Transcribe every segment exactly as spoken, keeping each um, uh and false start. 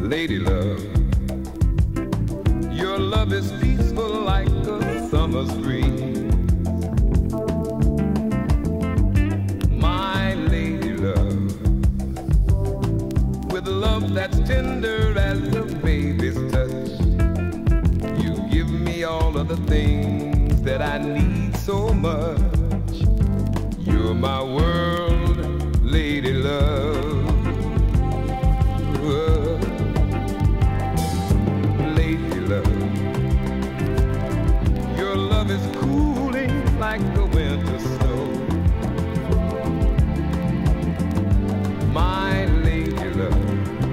lady love. Your love is peaceful like a summer's breeze. My lady love, with love that's tender as a baby's touch, you give me all of the things that I need so much. You're my world, lady love. Lady love, your love is cooling like the winter snow. My lady love,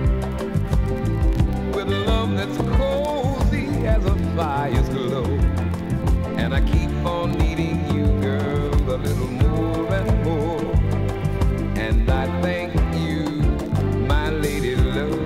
with love that's cozy as a fire's glow. And I keep on needing you, girl, a little more and more. And I thank you, my lady love.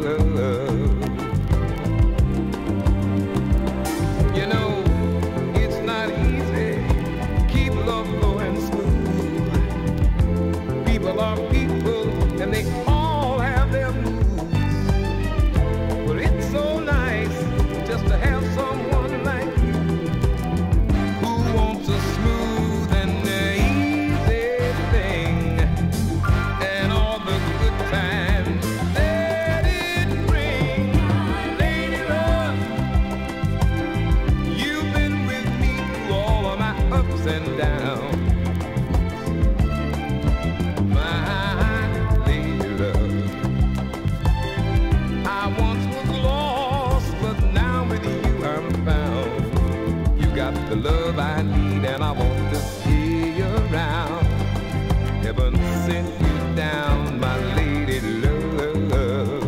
You know, it's not easy to keep love flowing smooth. People are people and they all have their moods. But it's so nice just to have someone like you who wants a smooth and easy thing, and all the good times that it brings. Lady love, you've been with me through all of my ups and downs. My lady love, I once was lost, but now with you I'm found. You got the love I need and I want to see you around. Heaven sent you down, my lady love.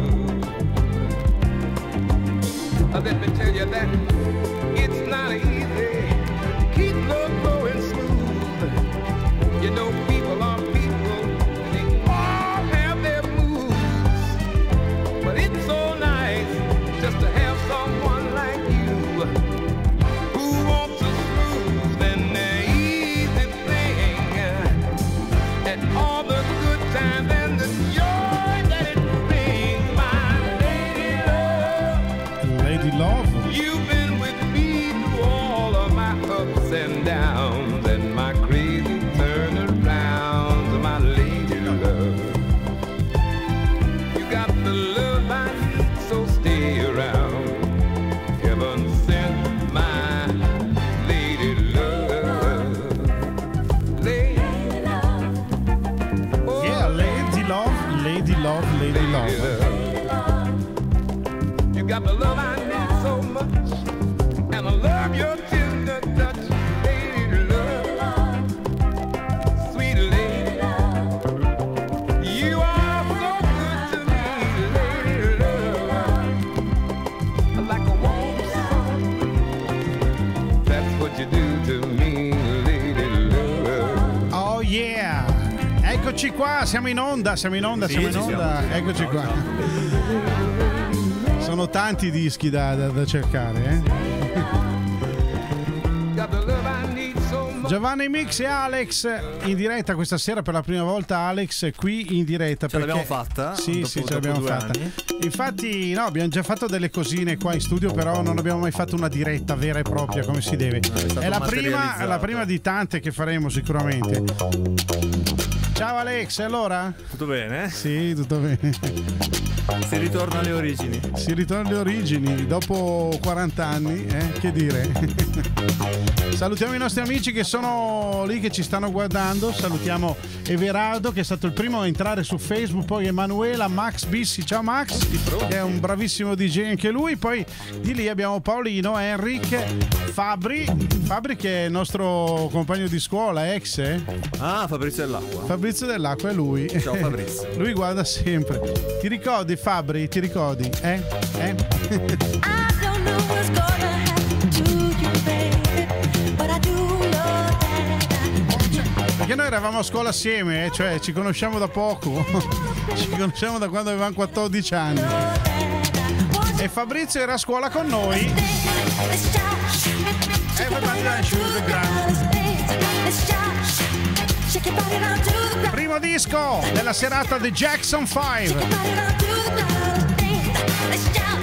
Uh, Let me tell you that it's not easy to keep love flowing smooth. You know, people are people, they all have their moods. But it's so nice just to have someone like you who wants a smooth and easy thing, and all the good times and the joy that it brings. My lady love, Lady Love. you've been with me through all of my ups and downs and my crazy turnarounds. My lady love, you got the love I need, so stay around. Heaven sent my lady love. Lady love. Oh, Yeah, Lady Love, Lady Love, Lady lady Love. love. You got the love I need so much, and I love your tender touch. Lady love, sweet lady love, you are so good to me. Lady love, like a warm sun. That's what you do to me, lady love. Oh yeah! Eccoci qua, siamo in onda, siamo in onda, Sì, siamo in ci onda. siamo. Eccoci qua. Sono tanti dischi da, da- da cercare, eh? Got the love I need so much. Giovanni Mix e Alex in diretta questa sera per la prima volta. Alex è qui in diretta. Ce l'abbiamo perché- fatta? Sì, dopo- sì, ce dopo l'abbiamo due fatta. anni? Infatti, no, abbiamo già fatto delle cosine qua in studio, però non abbiamo mai fatto una diretta vera e propria come si deve. stato È la prima, è la materializzato. prima di tante che faremo sicuramente. Ciao Alex, e allora? Tutto bene? Sì, tutto bene. Si ritorna alle origini. Si ritorna alle origini dopo quaranta anni, eh? Che dire. Salutiamo i nostri amici che sono lì, che ci stanno guardando. Salutiamo Everardo, che è stato il primo a entrare su Facebook, poi Emanuela, Max Bissi, ciao Max, che è un bravissimo D J anche lui. Poi di lì abbiamo Paolino, Enric, Fabri, Fabri che è il nostro compagno di scuola, ex, eh? Ah, Fabrizio dell'Acqua. Fabrizio dell'Acqua è lui. Ciao Fabrizio. Lui guarda sempre. Ti ricordi Fabri? Ti ricordi? Eh? Eh? I don't know what's gonna happen to you, baby, but I do know that I want you. Perché noi eravamo a scuola assieme, eh? Cioè ci conosciamo da poco. Ci conosciamo da quando avevamo quattordici anni. E Fabrizio era a scuola con noi. Everybody dance to the ground. Primo disco della serata The Jackson five.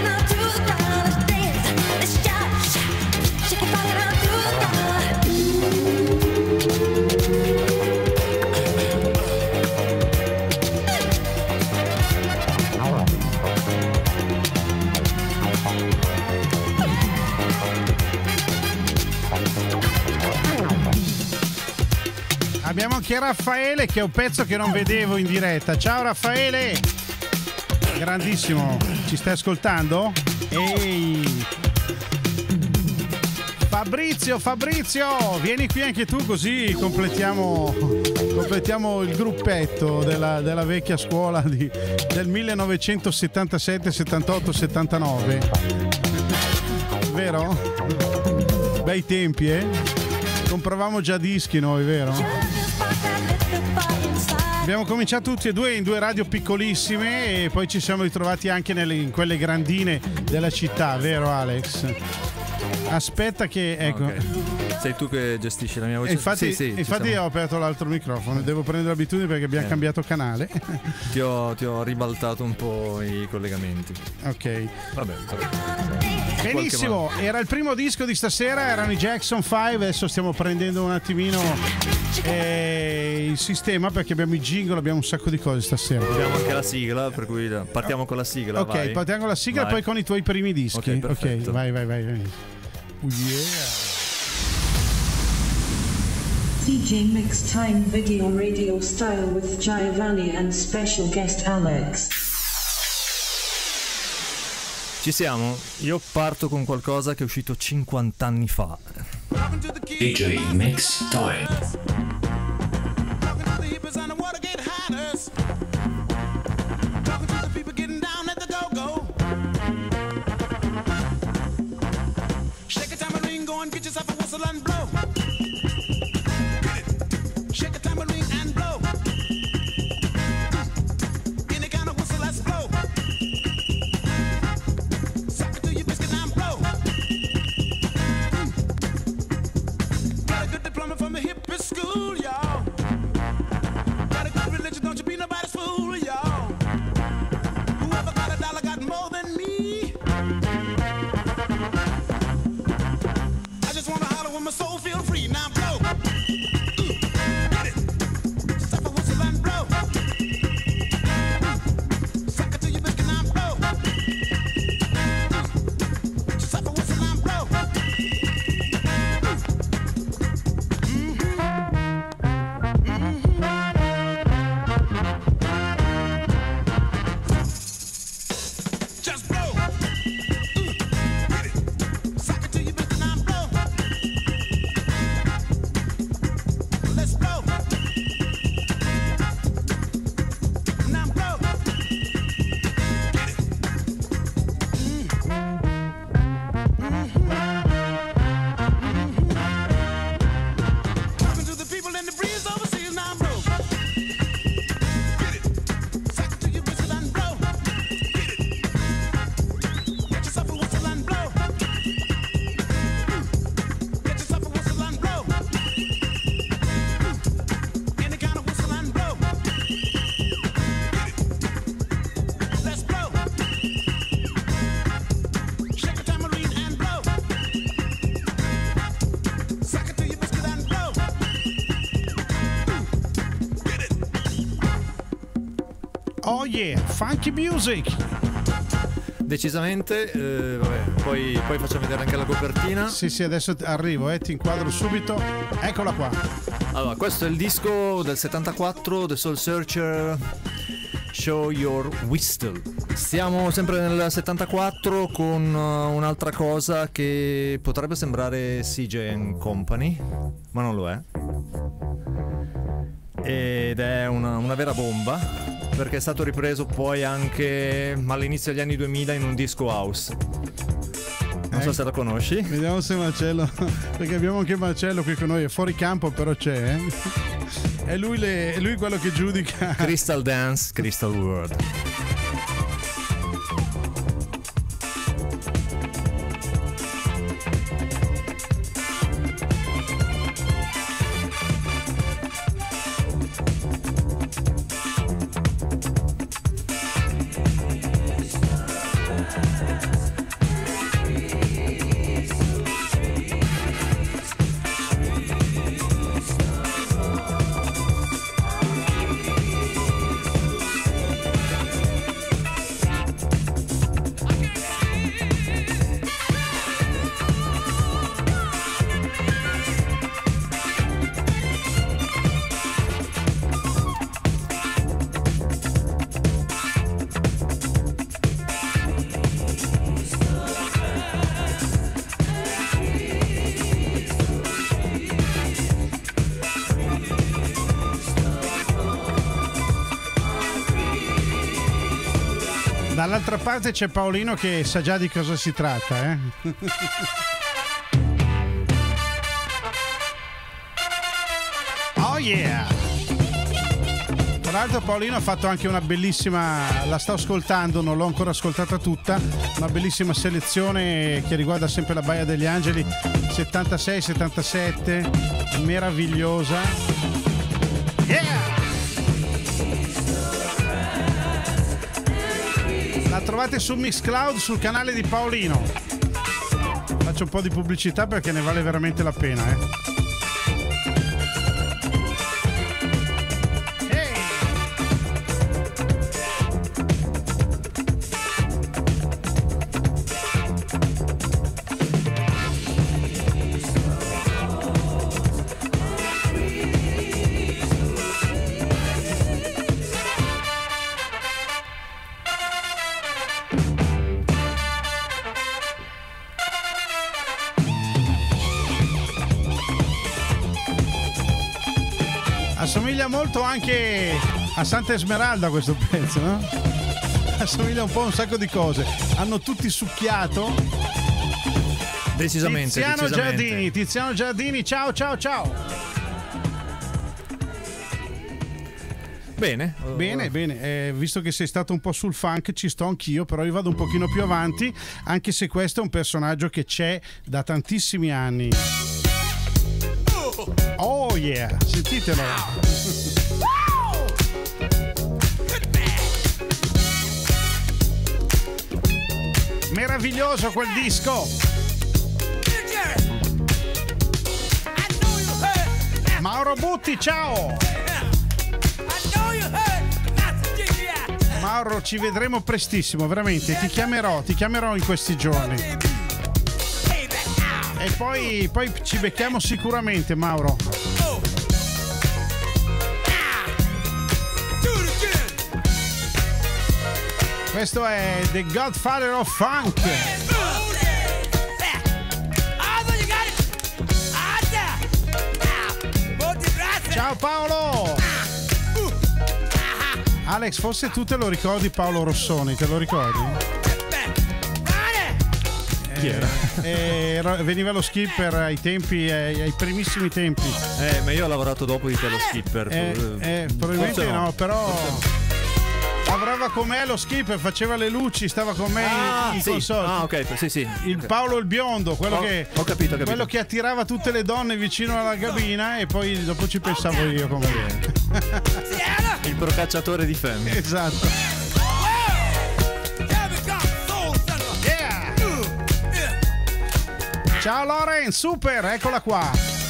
rocking out to the ground. Let's dance, let's shout, shake it, rocking out to the ground. Abbiamo anche Raffaele che è un pezzo che non vedevo in diretta. Ciao Raffaele, grandissimo, ci stai ascoltando? Ehi Fabrizio, Fabrizio, vieni qui anche tu così completiamo, completiamo il gruppetto della, della vecchia scuola di, del millenovecentosettantasette, settantotto, settantanove. Vero? Bei tempi, eh? Compravamo già dischi noi, vero? Abbiamo cominciato tutti e due in due radio piccolissime e poi ci siamo ritrovati anche nelle, in quelle grandine della città, vero Alex? Aspetta che, ecco. Okay. Sei tu che gestisci la mia voce? E infatti, sì, sì, infatti siamo... ho aperto l'altro microfono, devo prendere l'abitudine perché abbiamo eh. cambiato canale. Ti ho, ti ho ribaltato un po' i collegamenti. Ok. Vabbè, però... Benissimo, era il primo disco di stasera, erano i Jackson cinque, adesso stiamo prendendo un attimino eh, il sistema perché abbiamo i jingle, abbiamo un sacco di cose stasera. Abbiamo anche la sigla, per cui partiamo con la sigla. Ok, vai. partiamo con la sigla e Vai. poi con i tuoi primi dischi. Ok, perfetto. Ok, vai, vai, vai. vai. Oh, yeah. D J Mix Time Video Radio Style with Giovanni and special guest Alex. Ci siamo? Io parto con qualcosa che è uscito cinquanta anni fa. D J Mix Time. Get yourself a whistle and blow. Shake a tambourine and blow. Any kind of whistle, let's blow. Suck it to your biscuit and blow. Got a good diploma from the hippie school, y'all. Got a good religion, don't you be nobody's fool, y'all. Whoever got a dollar got more than me. My soul feel free, now blow. Ooh, get it. Stop a whistle and blow. Suck it to your biscuit and blow. Stop a whistle and blow. Mm-hmm. Mm-hmm. Just blow. Ooh, get it. Suck it to your biscuit and blow. Let's blow. Now blow. Get it. Mm. Mm-hmm. Mm-hmm. Talking to the people in the breeze overseas. Now blow. Get it. Suck it to your whistle and blow. Get it. Get yourself a whistle and blow. Get yourself a whistle and blow. Any kind of whistle and blow. Let's blow. Shake a tambourine and blow. Suck it to your biscuit and blow. Get it. Oh yeah, funky music. Decisamente, eh, vabbè, poi, poi facciamo vedere anche la copertina. Sì, sì, adesso arrivo, eh, ti inquadro subito. Eccola qua. Allora, questo è il disco del settantaquattro, The Soul Searcher, Show Your Whistle. Stiamo sempre nel settantaquattro con uh, un'altra cosa che potrebbe sembrare C J and Company, ma non lo è. Ed è una, una vera bomba, perché è stato ripreso poi anche all'inizio degli anni duemila in un disco house. Non so Eh. se la conosci. Vediamo se Marcello, perché abbiamo anche Marcello qui con noi, è fuori campo però c'è, eh? È lui, le, è lui quello che giudica. Crystal Dance, Crystal World. Dall'altra parte c'è Paolino che sa già di cosa si tratta, eh? Oh yeah! Tra l'altro Paolino ha fatto anche una bellissima, la sto ascoltando, non l'ho ancora ascoltata tutta, una bellissima selezione che riguarda sempre la Baia degli Angeli, settantasei settantasette, meravigliosa. Yeah! La trovate su Mixcloud sul canale di Paolino. Faccio un po' di pubblicità perché ne vale veramente la pena, eh. Assomiglia molto anche a Santa Esmeralda questo pezzo, no? Assomiglia un po' a un sacco di cose. Hanno tutti succhiato. Decisamente. Tiziano decisamente. Giardini, Tiziano Giardini, ciao ciao ciao. Bene. Bene, bene, eh, visto che sei stato un po' sul funk ci sto anch'io, però io vado un pochino più avanti, anche se questo è un personaggio che c'è da tantissimi anni. Oh yeah, sentitelo. Meraviglioso quel disco. Mauro Butti, ciao. Mauro, ci vedremo prestissimo, veramente, ti chiamerò, ti chiamerò in questi giorni. E poi, poi ci becchiamo sicuramente, Mauro. Questo è The Godfather of Funk. Ciao Paolo. Alex, forse tu te lo ricordi Paolo Rossoni, te lo ricordi? Chi era? Eh, veniva lo skipper ai tempi, ai, ai primissimi tempi. Eh, ma io ho lavorato dopo di te lo skipper. Eh, eh, probabilmente no, no, però lavorava con me lo skipper, faceva le luci, stava con me ah, in sì. console. Ah, ok, sì, sì. Il okay. Paolo il biondo, quello, ho, che, ho capito, ho capito. quello che attirava tutte le donne vicino alla cabina e poi dopo ci pensavo io come il procacciatore di femmine. Esatto. Ciao Loren, super, eccola qua.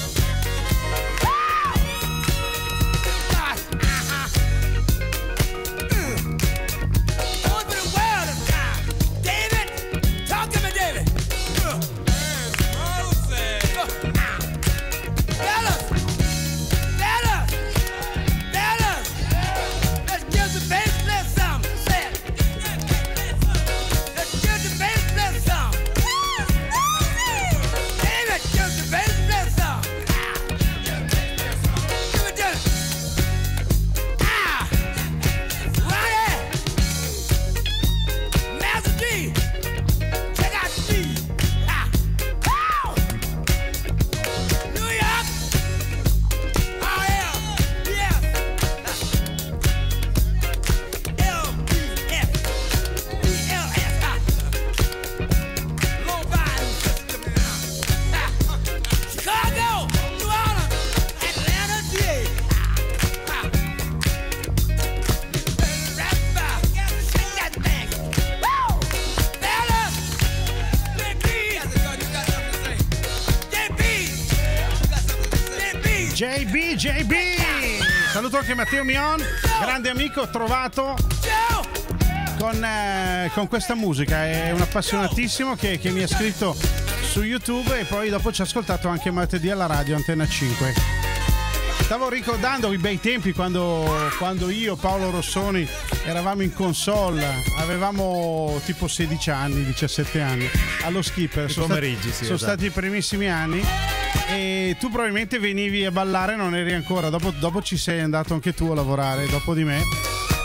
J B, J B! Saluto anche Matteo Mion, grande amico, trovato con, eh, con questa musica. È un appassionatissimo che, che mi ha scritto su YouTube e poi dopo ci ha ascoltato anche martedì alla radio Antenna cinque. Stavo ricordando i bei tempi quando, quando io, Paolo Rossoni, eravamo in console, avevamo tipo sedici anni, diciassette anni, allo skipper. I sono pomeriggi, stati, sì, sono esatto. stati i primissimi anni. E tu probabilmente venivi a ballare, non eri ancora, dopo, dopo ci sei andato anche tu a lavorare dopo di me.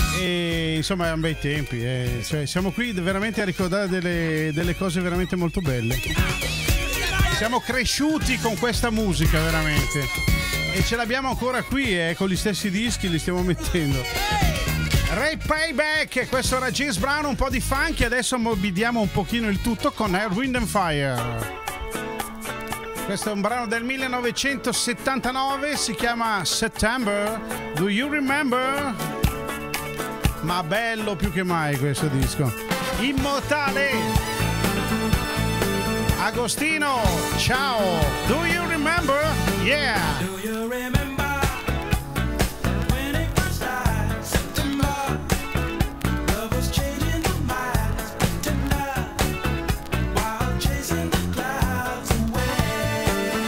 E insomma erano bei tempi, eh. Cioè, siamo qui veramente a ricordare delle, delle cose veramente molto belle. Siamo cresciuti con questa musica veramente e ce l'abbiamo ancora qui, eh, con gli stessi dischi li stiamo mettendo. Ray Payback, questo era James Brown, un po' di funky, adesso morbidiamo un pochino il tutto con Earth, Wind and Fire. Questo è un brano del millenovecentosettantanove, si chiama September, Do You Remember? Ma bello più che mai questo disco. Immortale. Agostino, ciao. Do you remember? Yeah. Do you remember when it first started? September, love was changing the minds, tender, while chasing the clouds away.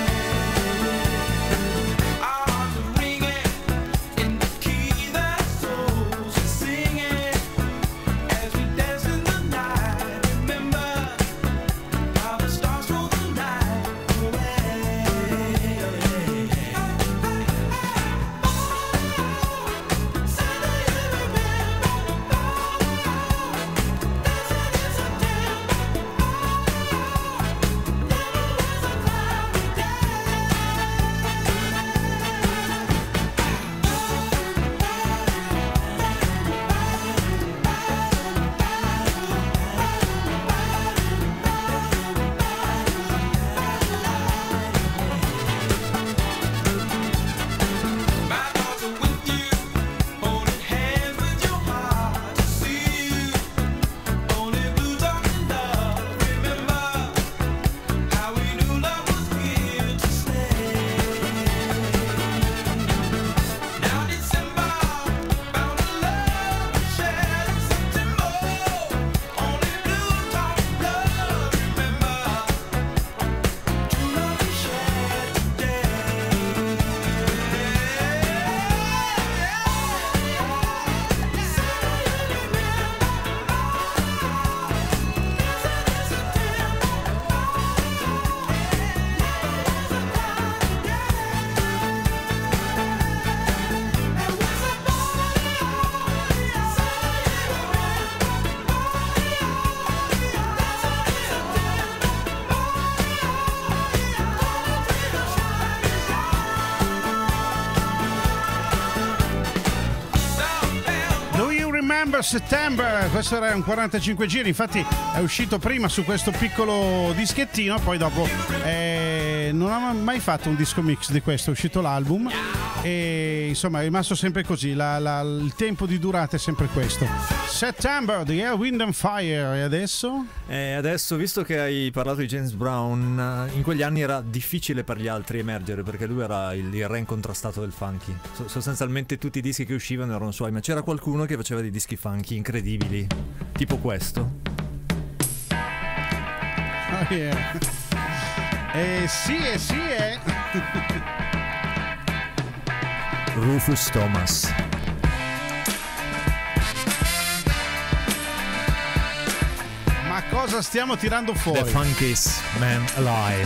Our hearts were ringing in the key that souls were singing as we danced in the night. Remember how the stars roll the night away. My thoughts are with you, holding hands with your heart to see you. Only blue talking love. Remember how we knew love was here to stay. Now December, bound to love and share in September. Only blue talking love. Remember true love we shared today. Do you remember September? Questo era un quarantacinque giri, infatti è uscito prima su questo piccolo dischettino, poi dopo eh, non ho mai fatto un disco mix di questo, è uscito l'album e insomma è rimasto sempre così, la, la, il tempo di durata è sempre questo. September, The Air, Wind and Fire, e adesso? E adesso, visto che hai parlato di James Brown, in quegli anni era difficile per gli altri emergere perché lui era il, il re incontrastato del funky. So- sostanzialmente tutti i dischi che uscivano erano suoi, ma c'era qualcuno che faceva dei dischi funky incredibili, tipo questo. Oh yeah. Eh sì, eh sì, eh. Rufus Thomas. Ma cosa stiamo tirando The fuori? Funkiest Man Alive.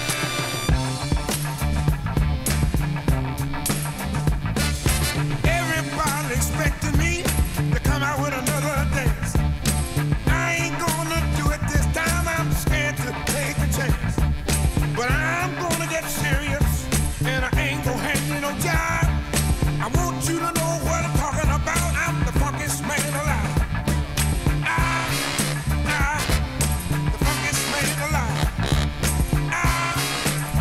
Everybody expecting me to come out with another dance. I ain't gonna do it this time. I'm scared to take a chance. But I'm gonna get serious, and I ain't gonna hang you no job. I want you to know what I'm talking about. I'm the funkiest man alive. Ah, ah, the funkiest man alive. Ah,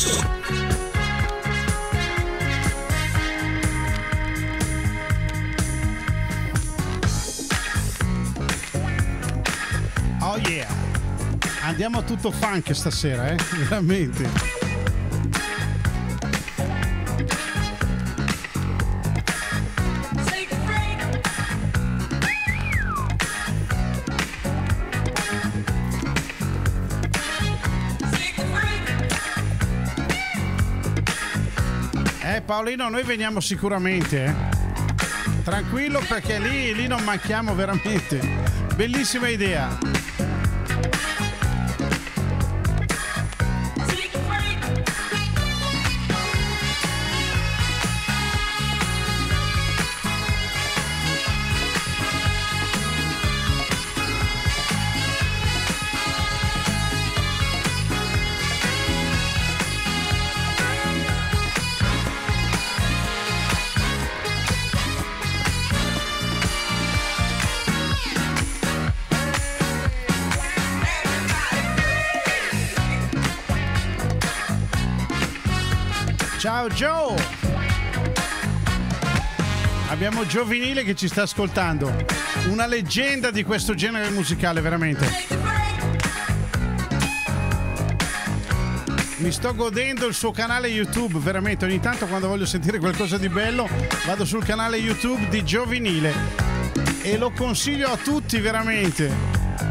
Oh yeah, andiamo a tutto funk stasera, eh? Veramente. Eh Paolino, noi veniamo sicuramente, eh? Tranquillo, perché lì, lì non manchiamo veramente. Bellissima idea. Ciao Joe! Abbiamo Giovinile che ci sta ascoltando. Una leggenda di questo genere musicale, veramente. Mi sto godendo il suo canale YouTube, veramente. Ogni tanto quando voglio sentire qualcosa di bello vado sul canale YouTube di Giovinile e lo consiglio a tutti, veramente.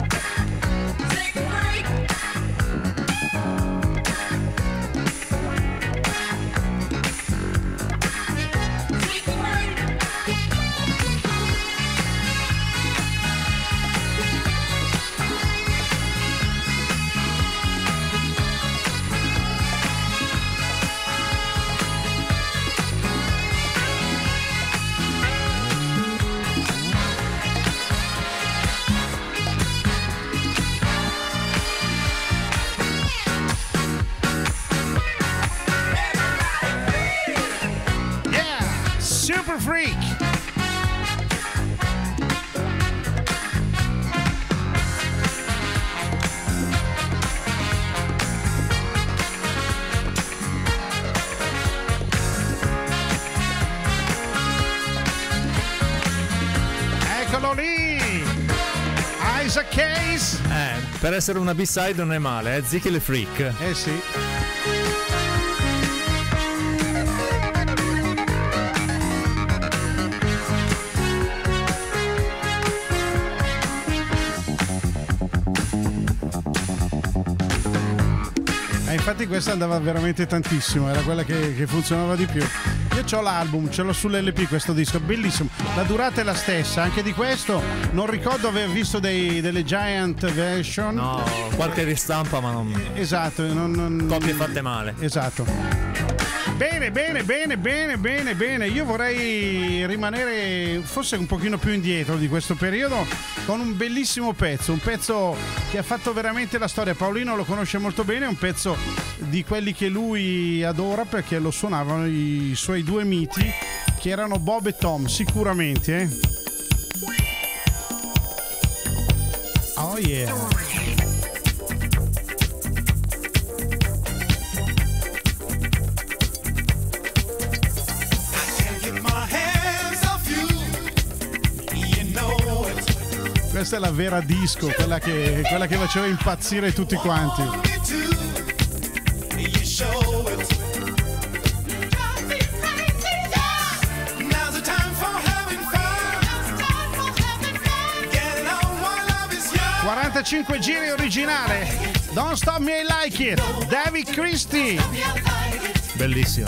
Per essere una B-side non è male, eh? Zichi le Freak. Eh sì. Eh, infatti questa andava veramente tantissimo, era quella che, che funzionava di più. Io c'ho l'album, ce l'ho sull'L P questo disco, bellissimo. La durata è la stessa, anche di questo non ricordo aver visto dei, delle Giant version. No, qualche ristampa, ma non. Esatto, non, non... copie fatte male. Esatto. Bene, bene, bene, bene, bene, bene. Io vorrei rimanere forse un pochino più indietro di questo periodo con un bellissimo pezzo, un pezzo che ha fatto veramente la storia. Paolino lo conosce molto bene, è un pezzo di quelli che lui adora perché lo suonavano i suoi due miti che erano Bob e Tom, sicuramente, eh? Oh yeah. Questa è la vera disco, quella che, quella che faceva impazzire tutti quanti. quarantacinque giri originale. Don't Stop Me, I Like It. David Christie. Bellissimo.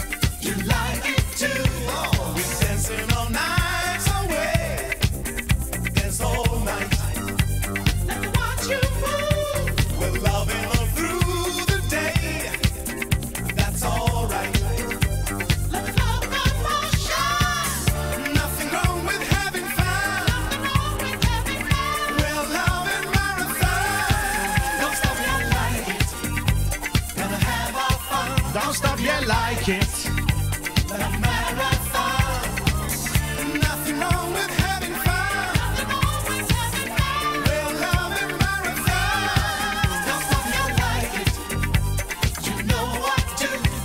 Don't stop me, I like it. Nothing wrong with having fun. Well, love and marathon. Don't stop me, I like it. You know what to do.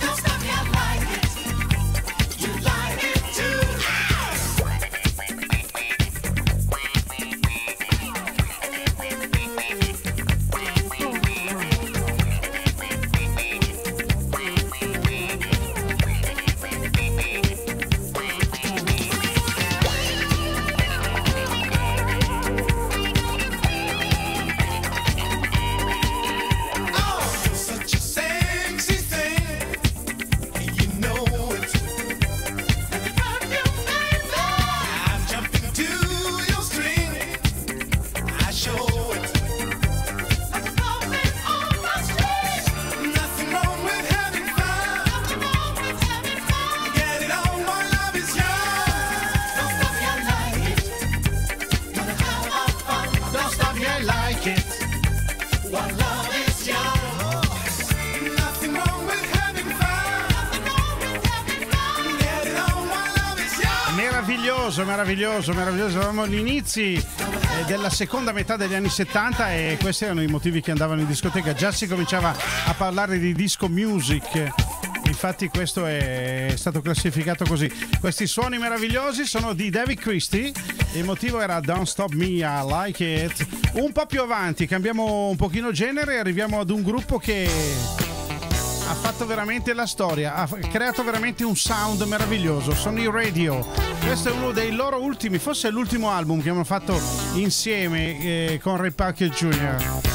Meraviglioso, meraviglioso, meraviglioso. Eravamo agli inizi eh, della seconda metà degli anni settanta e questi erano i motivi che andavano in discoteca. Già si cominciava a parlare di disco music. Infatti questo è stato classificato così. Questi suoni meravigliosi sono di David Christie. Il motivo era Don't Stop Me, I Like It. Un po' più avanti cambiamo un pochino genere e arriviamo ad un gruppo che ha fatto veramente la storia, ha creato veramente un sound meraviglioso. Sono i Radio. Questo è uno dei loro ultimi, forse è l'ultimo album che hanno fatto insieme eh, con Ray Parker Junior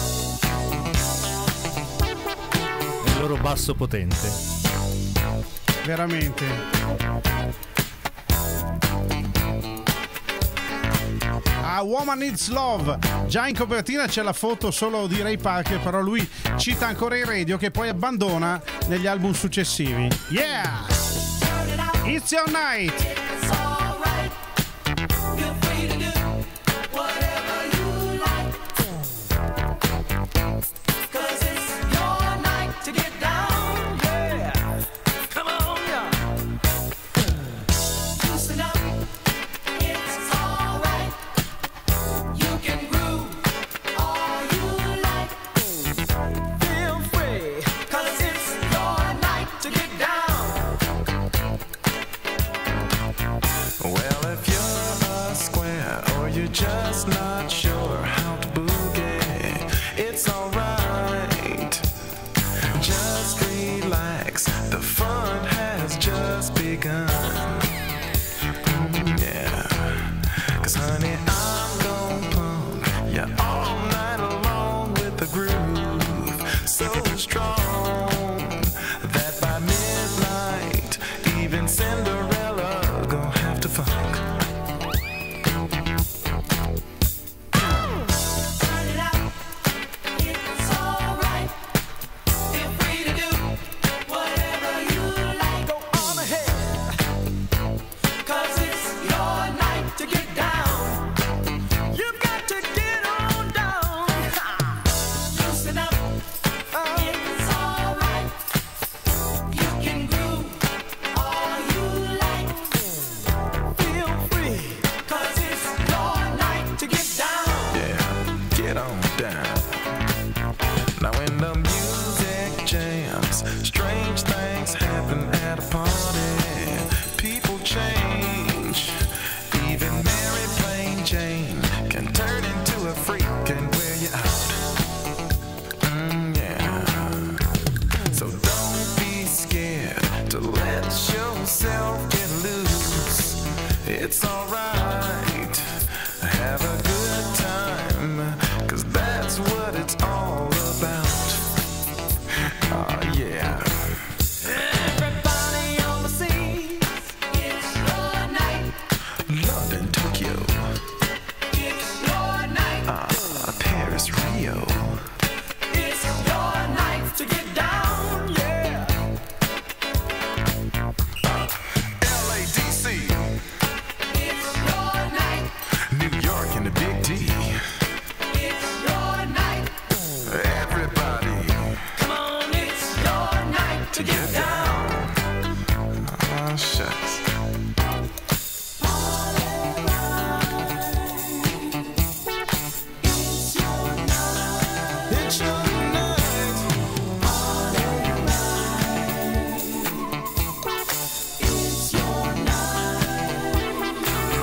Il loro basso potente. Veramente. A Woman Needs Love. Già in copertina c'è la foto solo di Ray Parker, però lui cita ancora i Radio che poi abbandona negli album successivi. Yeah! It's your night! Just not sure how to boogie. It's alright. Just relax. The fun has just begun. Mm, yeah. Cause honey, I'm gon' pump ya all night long with the groove so strong that by midnight even Cinderella gon' have to funk. It's alright, have a good time, cause that's what it's all about. Oh yeah. Everybody on the scene, it's your night. London, Tokyo, it's your night. Ah, Paris, Rio, it's your night to get down, yeah. Uh, L A, D C, New York and the Big D. It's your night. Everybody, come on, it's your night to get down. Oh, shucks. It's your night. It's your night. It's your night.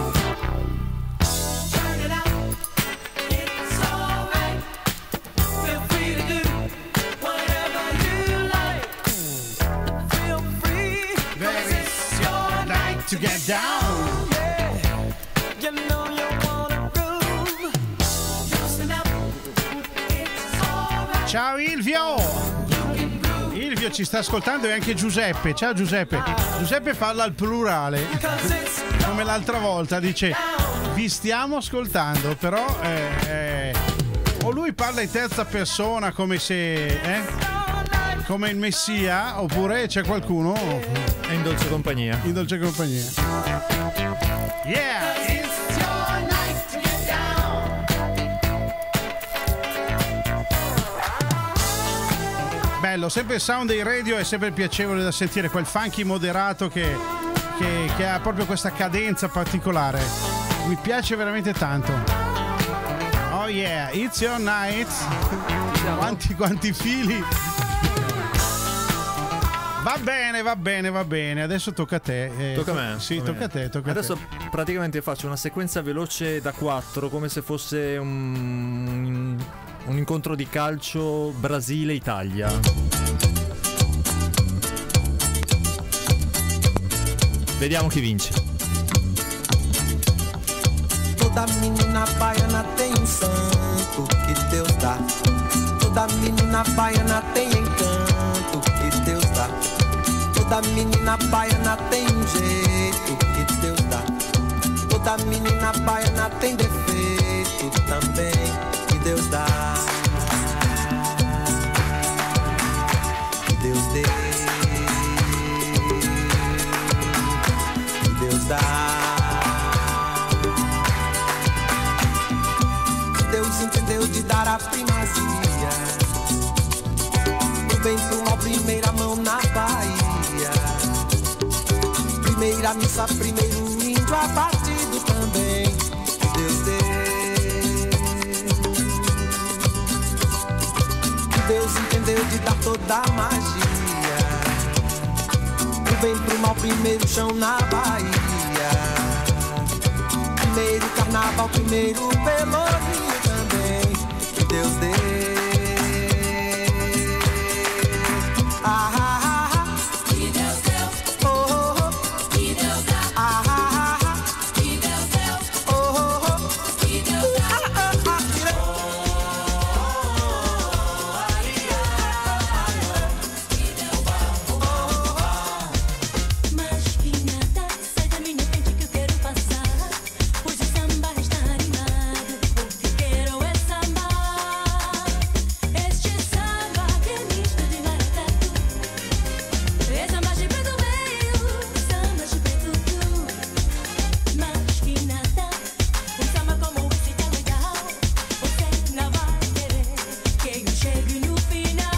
Turn it out. It's alright. Feel free to do whatever you like. Feel free, 'cause it's your night To get down. Yeah, you know you wanna groove. Loosen up. It's alright. Ciao Ilvio! Ilvio ci sta ascoltando e anche Giuseppe. Ciao Giuseppe. Giuseppe parla al plurale. Come l'altra volta, dice vi stiamo ascoltando, però eh, eh, o lui parla in terza persona come se eh, come il Messia, oppure c'è qualcuno È in dolce compagnia. in dolce compagnia. Yeah! It's your night to get down. bello, sempre il sound dei radio è sempre piacevole da sentire, quel funky moderato che, che, che ha proprio questa cadenza particolare. Mi piace veramente tanto. Oh yeah, it's your night. Quanti, quanti fili. Va bene, va bene, va bene. Adesso tocca a te. Eh, Tocca a me? Sì, Va tocca a bene. te, tocca a Adesso te. praticamente faccio una sequenza veloce da quattro, come se fosse un, un incontro di calcio Brasile-Italia. Vediamo chi vince. Toda menina baiana tem um santo que Deus dá. Toda menina baiana tem encanto que Deus dá. Toda menina baiana tem um jeito que Deus dá. Toda menina baiana tem defeito também que Deus dá. Que Deus dê. Que Deus dá. Deus entendeu de dar a primazia do bem pro mal, primeira mão na Bahia. Primeira missa, primeiro índio abatido também. Que Deus dê. Que Deus entendeu de dar toda a magia do bem pro mal, primeiro chão na Bahia. Primeiro carnaval, primeiro pelourinho também. Que Deus dê. Ah, ah, ah. Que Deus deu. Oh, oh, oh. Que Deus dá. Ah, ah, ah. Que Deus deu. Oh, oh, oh. Que Deus dá. Ah, ah, ah. Mas que nada, sai da minha frente que eu quero passar. Pois o samba está animado, o que quero é sambar. Este samba que é misto de maracatu. É samba de preto meio, samba de preto tu. Mas que nada, um samba como esse tão legal. Você não vai querer que eu chegue no final.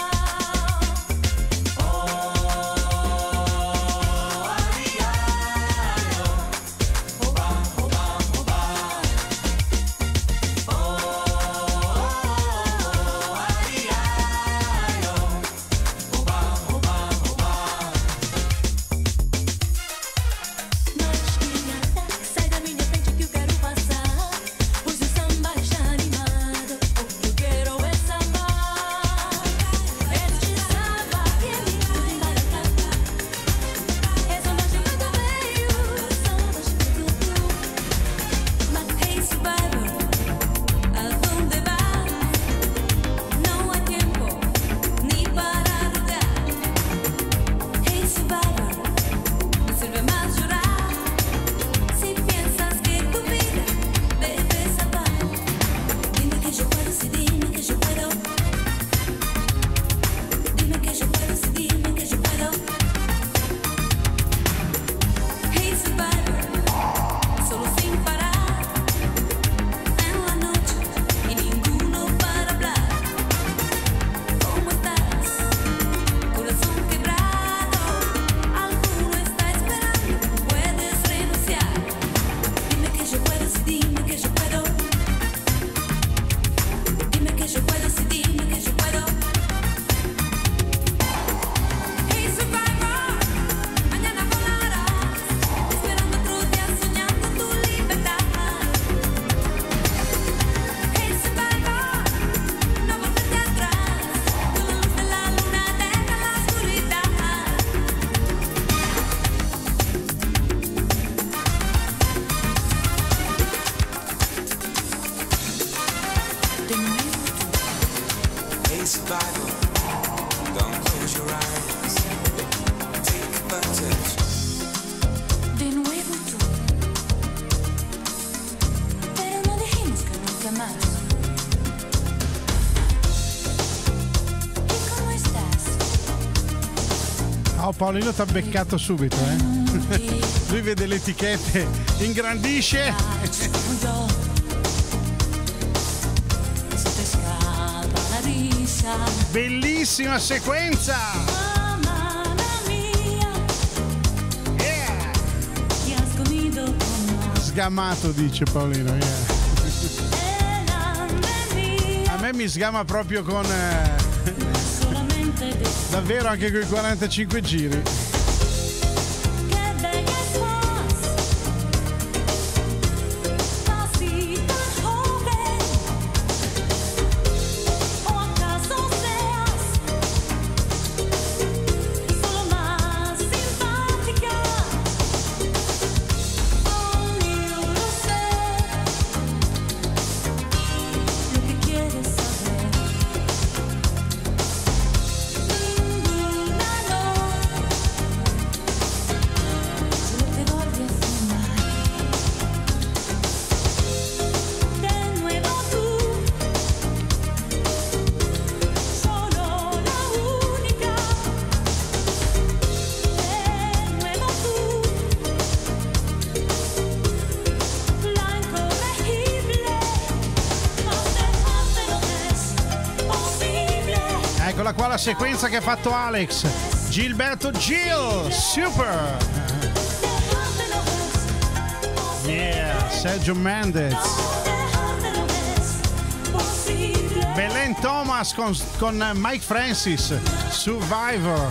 Mas que nada, sai da minha frente que eu quero passar. Pois o samba está animado, o que eu quero é sambar. Este samba que é lindo de maracatu. É samba de preto meio, samba de preto tu. Mas hey survivor, ¿a dónde vas? No hay tiempo ni para rogar. Hey survivor, no sirve más llorar. Si piensas que tu vida debe salvar, dime que yo puedo, si dime que yo puedo. Dime que yo puedo, si dime que yo puedo. Hey survivor, solo sin parar en la noche y ninguno para hablar. ¿Cómo estás? Corazón quebrado, alguno está esperando, puedes renunciar. Dime que yo puedo, si dime que yo puedo. Dime que yo puedo, si dime que yo puedo. Hey survivor, mañana volarás, esperando otro día, soñando tu libertad. Hey survivor, no volverte atrás, con la luz de la luna deja la oscuridad. De nuevo Hey survivor, don't close your eyes. Take advantage. De nuevo tú. Pero no dejemos que nunca más. ¿Y cómo estás? Oh, Paolino ti ha beccato subito, eh. Lui vede le etichette, ingrandisce. Se te escapa la risa. Bellissima sequenza. Yeah. Sgamato, dice Paolino. Yeah. A me mi sgama proprio con eh, davvero anche con i quarantacinque giri. Eccola qua la sequenza che ha fatto Alex. Gilberto Gil, super. Yeah, Sergio Mendes. Belen Thomas con, con Mike Francis, Survivor.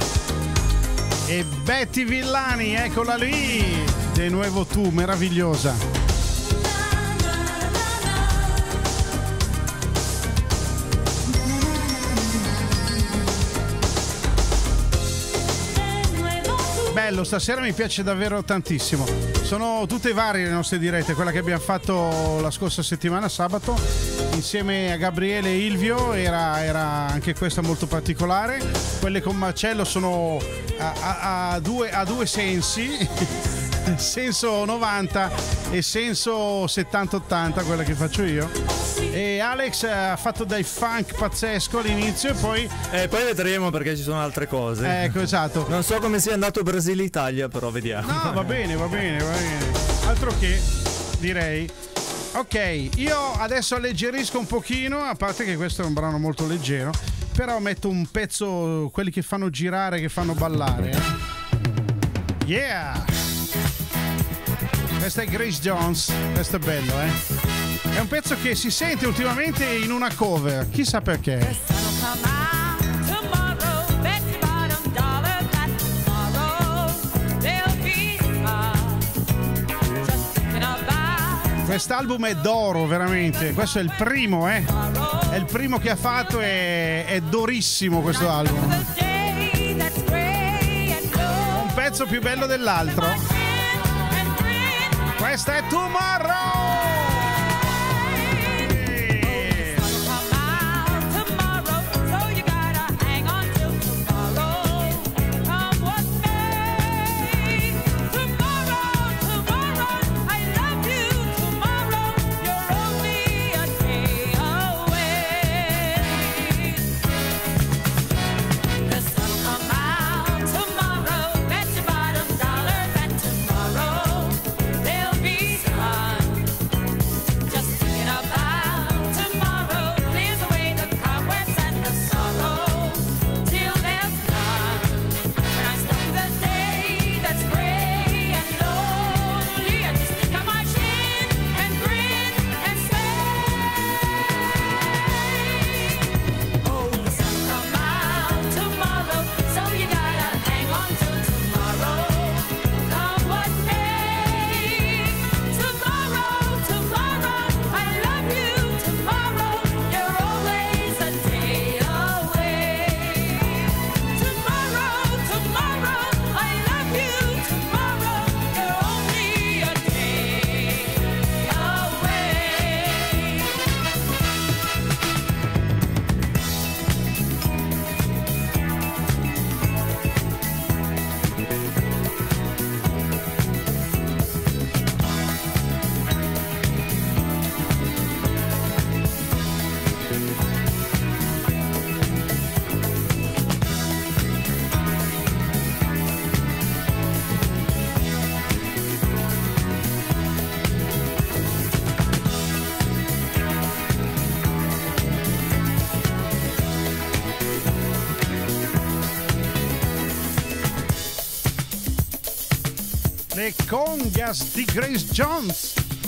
E Betty Villani, eccola lì. De nuevo tu, meravigliosa. Bello, stasera mi piace davvero tantissimo. Sono tutte varie le nostre dirette, quella che abbiamo fatto la scorsa settimana, sabato, insieme a Gabriele e Ilvio, era, era anche questa molto particolare. Quelle con Marcello sono a, a, a, due, a due sensi, senso novanta e senso settanta ottanta, quella che faccio io. E Alex ha fatto dei funk pazzesco all'inizio e poi eh, poi vedremo perché ci sono altre cose. Ecco, esatto. Non so come sia andato Brasile-Italia, però vediamo. No, va bene, va bene, va bene. Altro che, direi. Ok, io adesso alleggerisco un pochino, a parte che questo è un brano molto leggero, però metto un pezzo, quelli che fanno girare, che fanno ballare. Eh. Yeah! Questa è Grace Jones, questo è bello, eh. È un pezzo che si sente ultimamente in una cover, chissà perché. Quest'album è d'oro, veramente. Questo è il primo, eh. È il primo che ha fatto e è dorissimo questo album. Un pezzo più bello dell'altro. Questa è Tomorrow. Le congas di Grace Jones.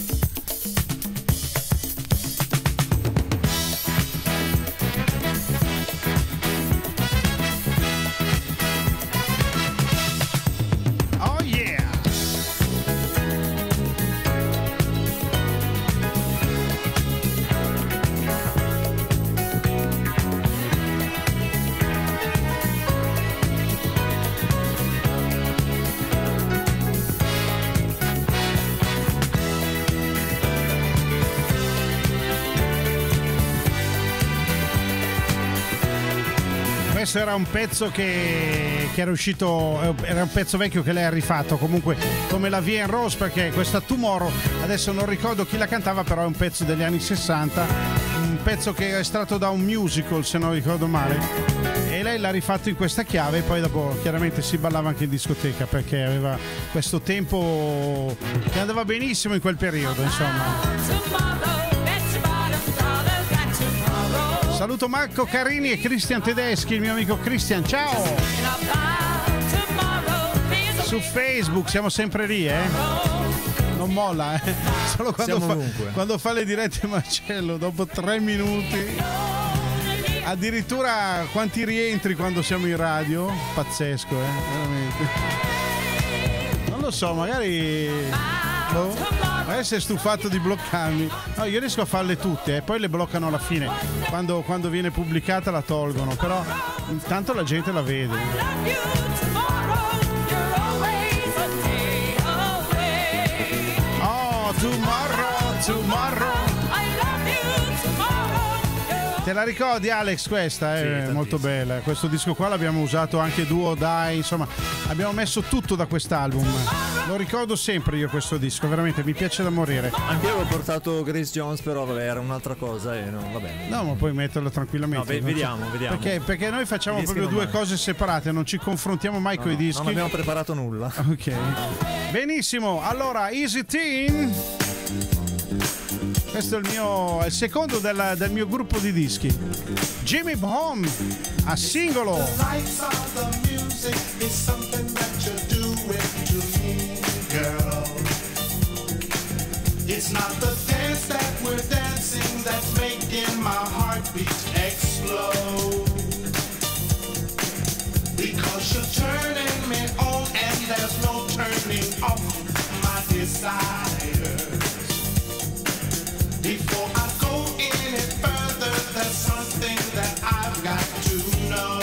Oh yeah. Questo era un pezzo che, che era uscito, era un pezzo vecchio che lei ha rifatto comunque come la Vie en Rose, perché questa Tomorrow, adesso non ricordo chi la cantava, però è un pezzo degli anni sessanta, un pezzo che è estratto da un musical se non ricordo male, e lei l'ha rifatto in questa chiave e poi dopo chiaramente si ballava anche in discoteca perché aveva questo tempo che andava benissimo in quel periodo, insomma. Saluto Marco Carini e Cristian Tedeschi, il mio amico Cristian, ciao! Su Facebook siamo sempre lì, eh? Non molla, eh? Solo quando fa, quando fa le dirette Marcello, dopo tre minuti. Addirittura quanti rientri quando siamo in radio? Pazzesco, eh? Veramente. Non lo so, magari... Boh. Magari sei stufato di bloccarmi. No, io riesco a farle tutte e eh, poi le bloccano alla fine. Quando, quando viene pubblicata la tolgono. Però intanto la gente la vede. Oh, tomorrow, tomorrow. Te la ricordi Alex questa? È sì, molto bella. Questo disco qua l'abbiamo usato anche Duo Dai, insomma abbiamo messo tutto da quest'album. Lo ricordo sempre io questo disco, veramente mi piace da morire. Anche io avevo portato Grace Jones, però vabbè, era un'altra cosa e no, va bene. No, ma puoi metterlo tranquillamente. No, vediamo, vediamo. Perché, perché noi facciamo proprio due mai. cose separate, non ci confrontiamo mai no, con i dischi. Non abbiamo preparato nulla. Ok. Benissimo, allora Easy Teen. Questo è il mio è il secondo del, del mio gruppo di dischi. Jimmy Bond a singolo. It's not the dance that we're dancing that's making my heartbeat explode. Because you're turning me on and there's no turning off my desires. Before I go any further, there's something that I've got to know.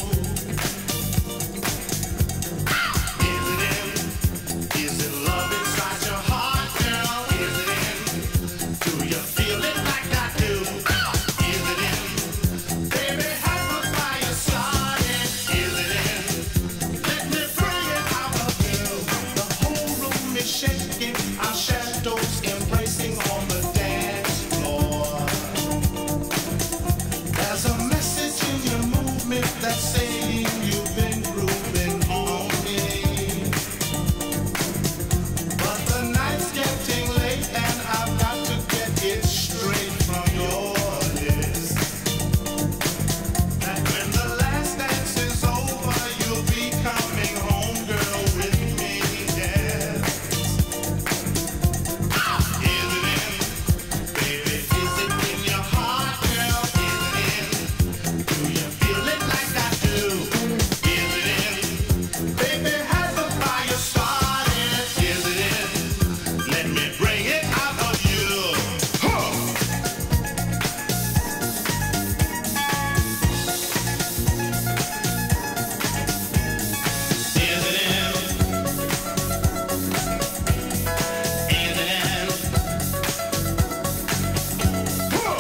Is it in? Is it love inside your heart, girl? Is it in? Do you feel it like I do? Is it in? Baby, have a fire started. Is it in? Let me bring it out of you. The whole room is shaking, our shadows embracing on the dance floor. There's a message in your movement that's saying you've been grooving on me. But the night's getting late and I've got to get it straight from your lips. That when the last dance is over, you'll be coming home, girl, with me, yes. Is it in? Baby, is it in your heart, girl? Is it in? Do you feel it like I do? Is it in? Baby, has the fire started? Is it in? Let me bring it out of you. Huh. Is it in? Is it in? Huh.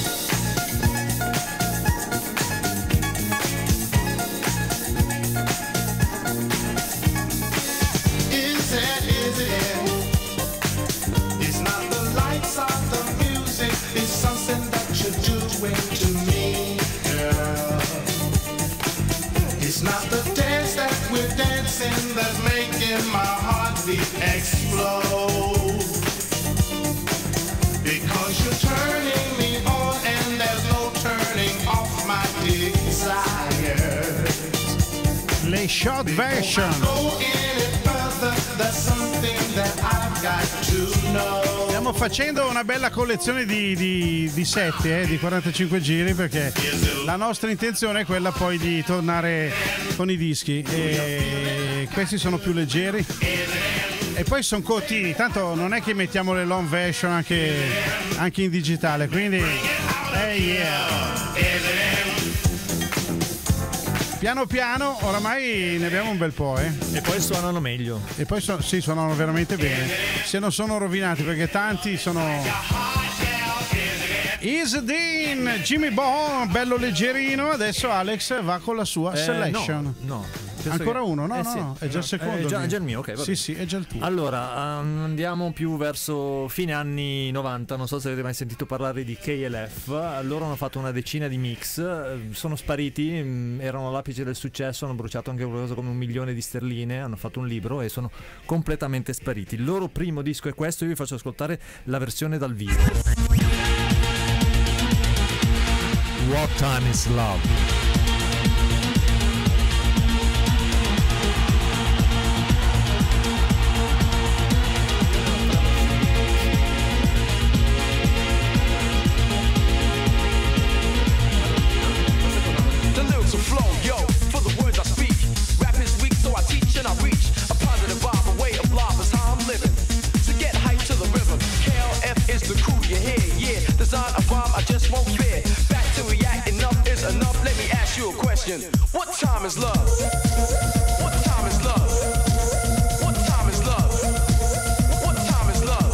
Is it, is it in? It's not the lights or the music, it's something that you're doing to me, girl. It's not the dance that we're dancing that's making my heartbeat explode. Because you're turning me on and there's no turning off my desires. Le short version. Go any further, there's something everything that I've got to know. Stiamo facendo una bella collezione di, di, di sette, eh, di quarantacinque giri, perché la nostra intenzione è quella poi di tornare con i dischi, e questi sono più leggeri e poi sono cortini, tanto non è che mettiamo le long version anche, anche in digitale, quindi hey yeah. Piano piano, oramai ne abbiamo un bel po', eh. E poi suonano meglio. E poi so- sì, suonano veramente bene. Se non sono rovinati, perché tanti sono. Easy Dean, Jimmy Bond, bello leggerino. Adesso Alex va con la sua Eh, selection. no, no. Penso Ancora che- uno? No, eh, no, sì. no, è già il secondo. È già, mio. è già il mio, ok. va Sì, bene. sì, è già il tuo. Allora, um, andiamo più verso fine anni novanta, non so se avete mai sentito parlare di K L F. Loro hanno fatto una decina di mix, eh, sono spariti, mh, erano all'apice del successo, hanno bruciato anche qualcosa come un milione di sterline, hanno fatto un libro e sono completamente spariti. Il loro primo disco è questo, io vi faccio ascoltare la versione dal vivo. What Time Is Love. The lyrics will flow, yo, for the words I speak. Rap is weak, so I teach and I reach. A positive vibe, a way of life is how I'm living. So get hyped to the rhythm. K L F is the crew you hear, yeah. Design a rhyme I just won't fear. Back to react, enough is enough. Let me ask you a question. What time is love? What time is love? What time is love? What time is love?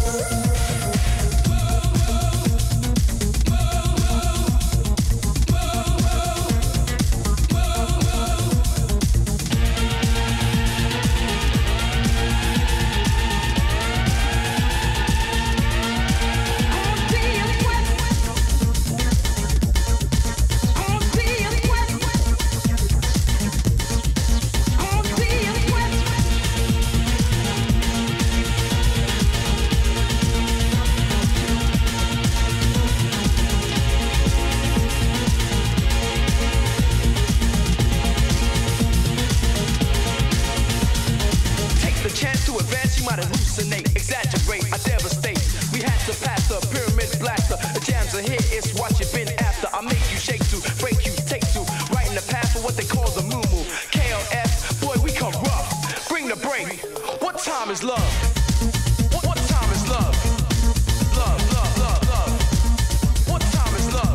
Take the chance to advance, you might hallucinate, exaggerate, I devastate. We had to pass the pyramid blaster. The jams are here, it's what you've been after. I make you shake to, break you, take to, right in the path for what they call the moo moo. K L F, boy, we come rough. Bring the break. What time is love? What, what time is love? Love, love, love, love. What time is love?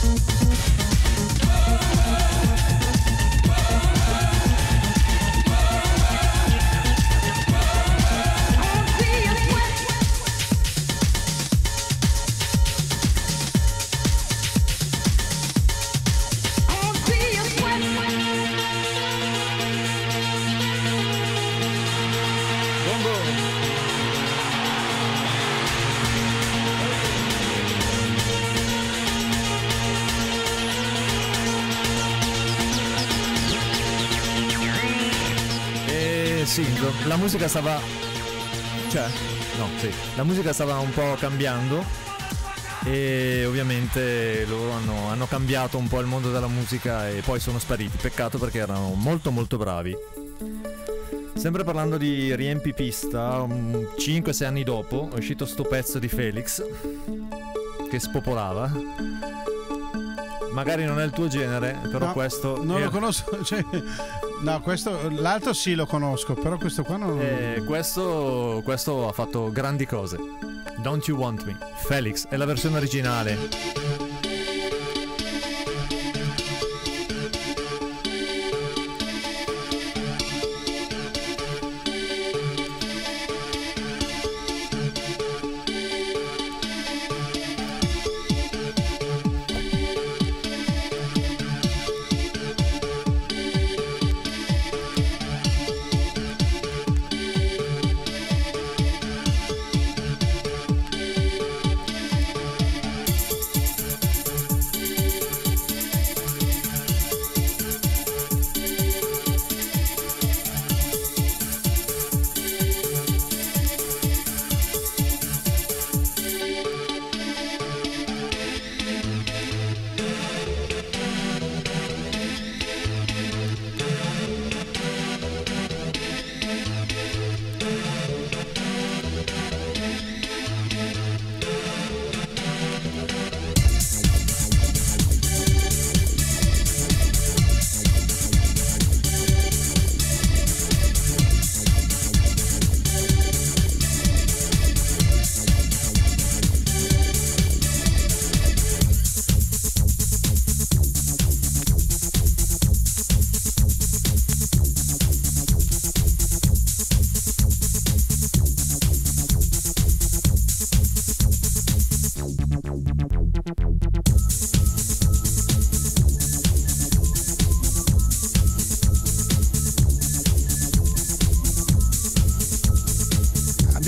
Eh, sì, la musica stava. Cioè, no, sì. La musica stava un po' cambiando. E ovviamente loro hanno, hanno cambiato un po' il mondo della musica e poi sono spariti. Peccato, perché erano molto molto bravi. Sempre parlando di riempipista, cinque sei anni dopo è uscito sto pezzo di Felix che spopolava. Magari non è il tuo genere, però No, questo non è- lo conosco, cioè, no, questo, l'altro sì lo conosco, però questo qua non. Eh, questo, questo ha fatto grandi cose. Don't You Want Me, Felix, è la versione originale.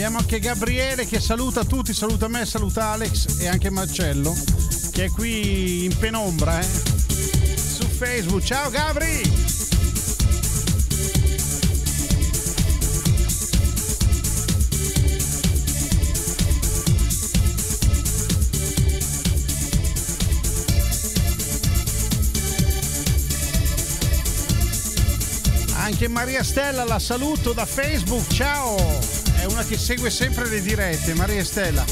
Abbiamo anche Gabriele che saluta tutti, saluta me, saluta Alex e anche Marcello che è qui in penombra eh, su Facebook. Ciao Gabri! Anche Maria Stella la saluto da Facebook, ciao! È una che segue sempre le dirette, Maria Stella.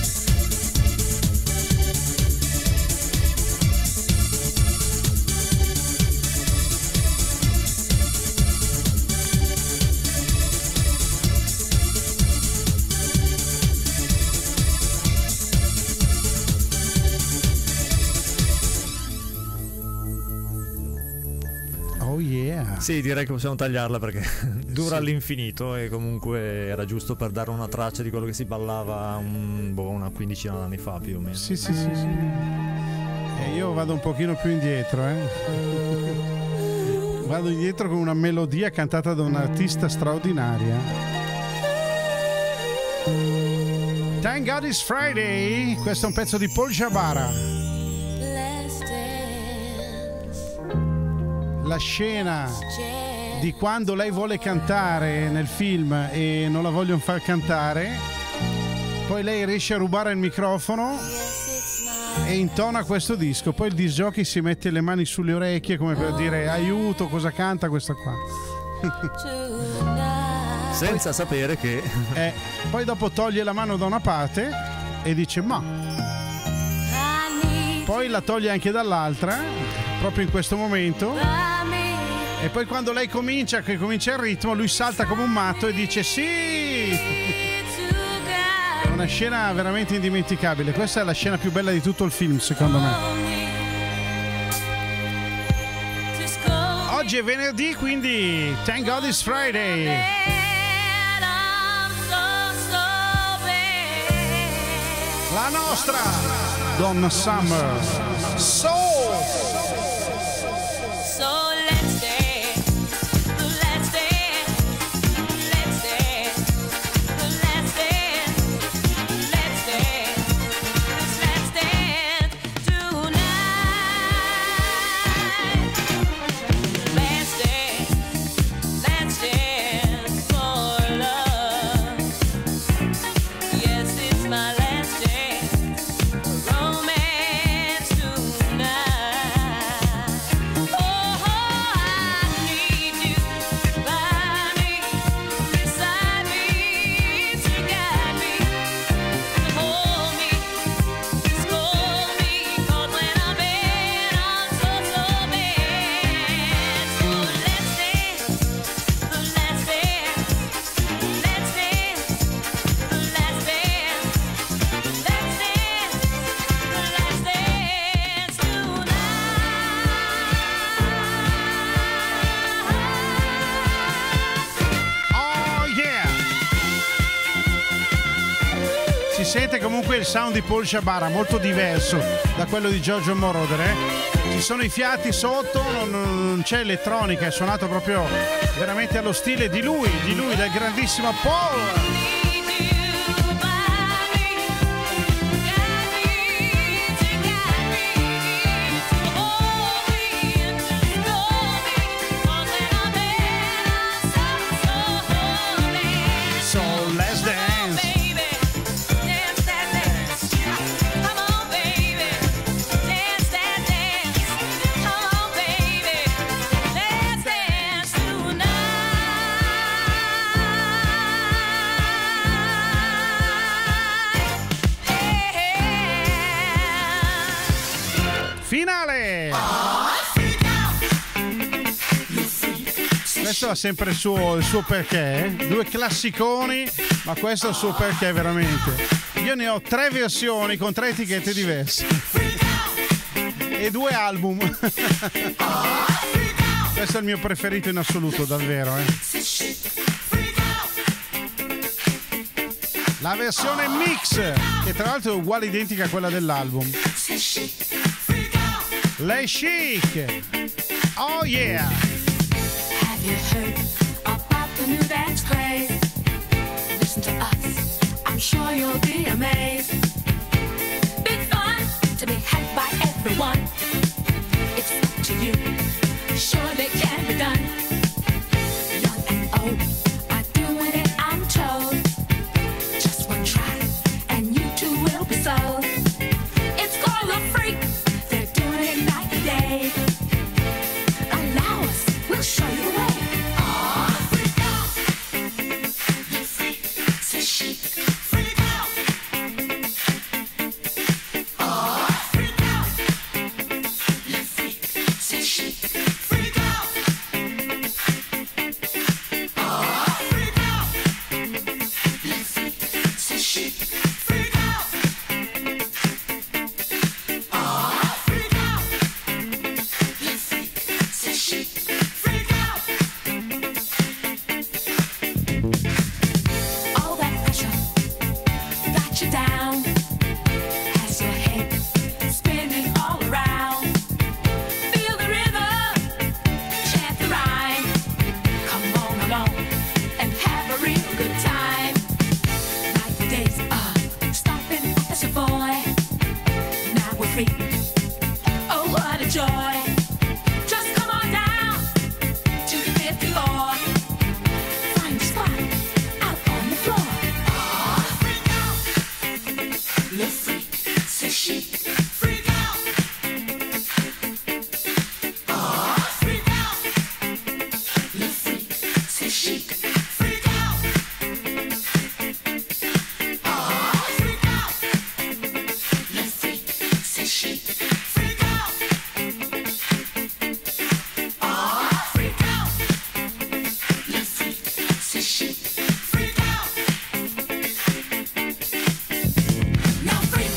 Oh yeah. Sì, direi che possiamo tagliarla perché dura sì. all'infinito e comunque era giusto per dare una traccia di quello che si ballava un, boh, una quindicina d'anni fa più o meno. Sì, sì, sì, sì. E io vado un pochino più indietro, eh. Vado indietro con una melodia cantata da un'artista straordinaria. Thank God It's Friday. Questo è un pezzo di Paul Jabara. La scena di quando lei vuole cantare nel film e non la vogliono far cantare, poi lei riesce a rubare il microfono e intona questo disco, poi il disc jockey si mette le mani sulle orecchie come per dire aiuto, cosa canta questa qua? Senza sapere che eh, poi dopo toglie la mano da una parte e dice ma poi la toglie anche dall'altra proprio in questo momento. E poi quando lei comincia, che comincia il ritmo, lui salta come un matto e dice sì! È una scena veramente indimenticabile. Questa è la scena più bella di tutto il film, secondo me. Oggi è venerdì, quindi Thank God It's Friday. La nostra Donna Summer Soul. Sente comunque il sound di Paul Jabara molto diverso da quello di Giorgio Moroder, eh? Ci sono i fiati sotto, non, non c'è elettronica, è suonato proprio veramente allo stile di lui, di lui, del grandissimo Paul. Questo ha sempre il suo, il suo perché, eh? Due classiconi, ma questo è il suo perché veramente. Io ne ho tre versioni con tre etichette diverse e due album. Questo è il mio preferito in assoluto, davvero, eh? La versione mix, che tra l'altro è uguale identica a quella dell'album. Le Chic. Oh yeah. Have you heard about the new dance craze? Listen to us. I'm sure you'll be amazed. Big fun to be had by everyone. It's up to you. Surely can be done. Young and old are doing it, I'm told. Just one try and you too will be sold. It's called a freak. They're doing it night and day. Allow us, we'll show you the way. Oh, freak out. You freak, say she. Freak out. Oh, freak out. You freak, say she. Freak out. Oh, freak out. You freak, say she. Freak out. Oh, freak out. You freak, say she. Freak out. All that pressure got you down. Has your head spinning all around. Feel the rhythm, chant the rhyme. Come on along and have a real good time. Like the days of stomping as a boy. Now we're free. Oh, what a joy. Just come on down to the fifth floor. Find a spot out on the floor. Oh, freak out. Le freak, c'est chic. Freak out. Oh, freak out. Le freak, c'est chic. Freak out. Oh, freak out. Le freak, c'est chic. Freak out. Oh, freak out. Le freak, c'est chic. Freak out. Now freak.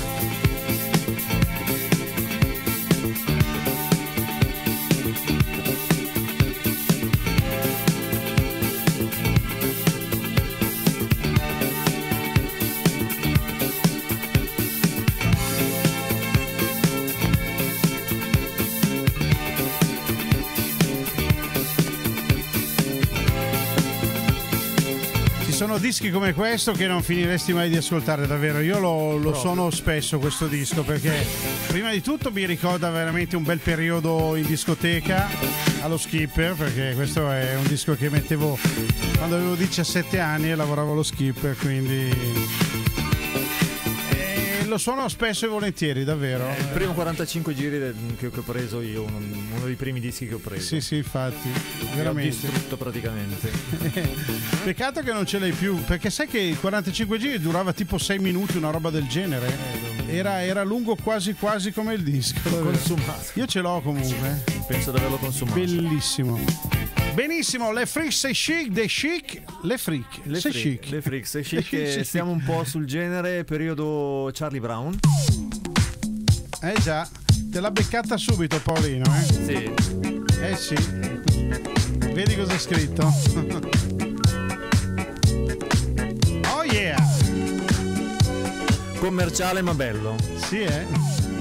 Ci sono dischi come questo che non finiresti mai di ascoltare, davvero. Io lo, lo sono spesso questo disco, perché prima di tutto mi ricorda veramente un bel periodo in discoteca allo Skipper, perché questo è un disco che mettevo quando avevo diciassette anni e lavoravo allo Skipper, quindi e lo suono spesso e volentieri, davvero. Il primo quarantacinque giri del- che, che ho preso io, uno, uno dei primi dischi che ho preso. Sì, sì, infatti, Che ho veramente. distrutto praticamente. Peccato che non ce l'hai più, perché sai che il quarantacinque giri durava tipo sei minuti, una roba del genere. Era, era lungo quasi quasi come il disco. davvero. Consumato. Io ce l'ho comunque. Penso di averlo consumato. Bellissimo. Benissimo, le freak sei chic, the chic, le freak, Le sei freak, chic. le freak, sei chic, Le e chic. stiamo un po' sul genere periodo Charlie Brown. Eh già, te l'ha beccata subito Paolino, eh? Sì. Eh sì. Vedi cosa è scritto? Oh yeah! Commerciale ma bello. Sì, eh?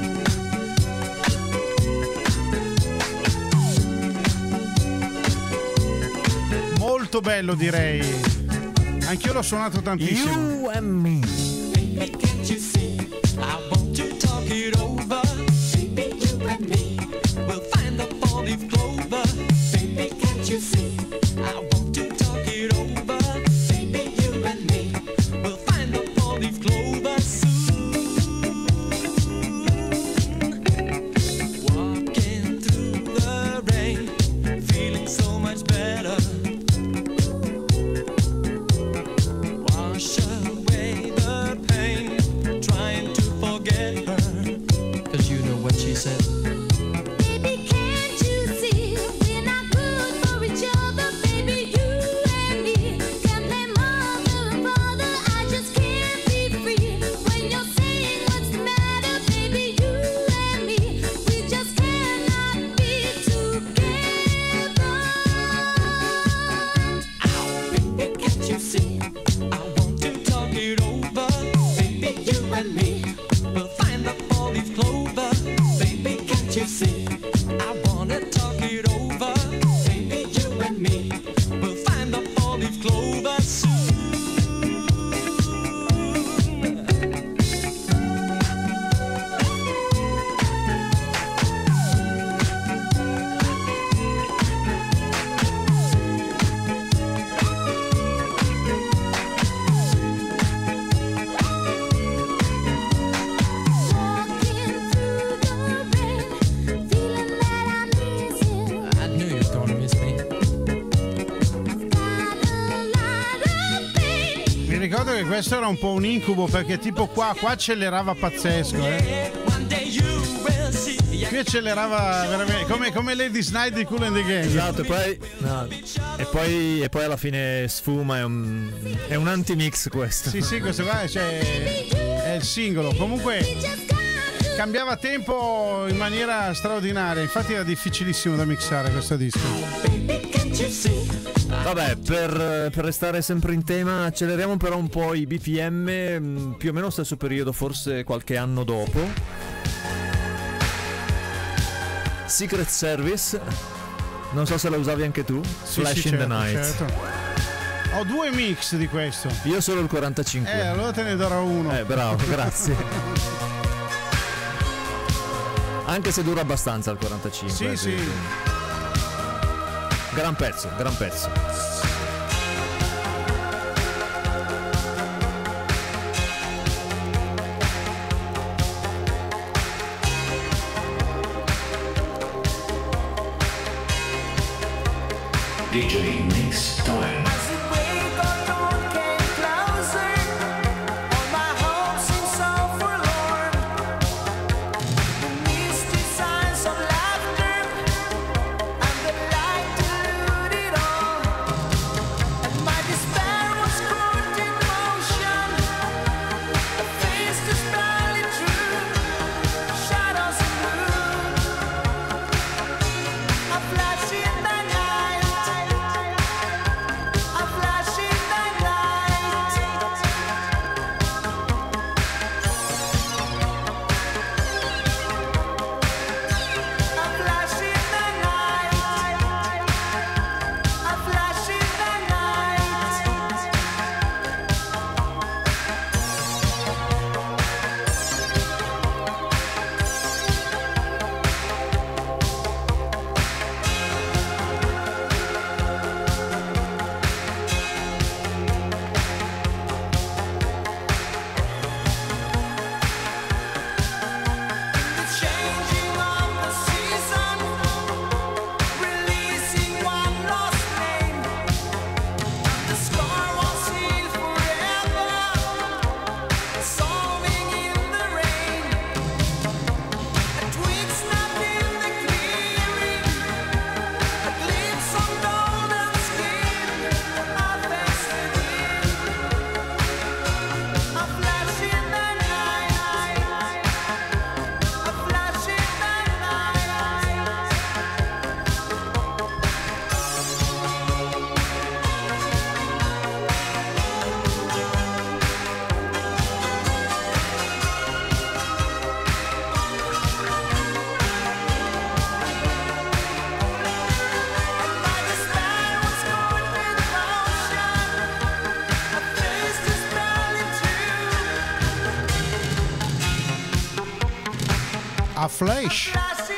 Molto bello, direi. Anch'io l'ho suonato tantissimo. You and me. Baby, can't you see? I want to talk it over. Baby, you and me will find the four-leaf clover. Baby, can't you see? I want to talk it over. Baby, you and me will find the four-leaf clover soon. Walking through the rain, feeling so much better. Wash away the pain. questo era un po' un incubo perché tipo qua, qua accelerava pazzesco, eh. Qui accelerava veramente come, come Ladies Night di Kool and the Gang. Esatto, e poi, no, e poi, e poi alla fine sfuma, è un, è un anti-mix questo. Sì, sì, questo qua cioè, è il singolo. Comunque cambiava tempo in maniera straordinaria, infatti era difficilissimo da mixare questo disco. Vabbè, per, per restare sempre in tema, acceleriamo però un po' i B P M, più o meno stesso periodo, forse qualche anno dopo. Secret Service, non so se la usavi anche tu. Sì, Flash sì, in certo, the Night. certo. Ho due mix di questo. Io solo il quarantacinque. Eh, allora te ne darò uno. Eh, bravo, grazie. Anche se dura abbastanza il quarantacinque. Sì, eh, sì. quindi. Gran pezzo, gran pezzo. D J Mix Time. A Flash.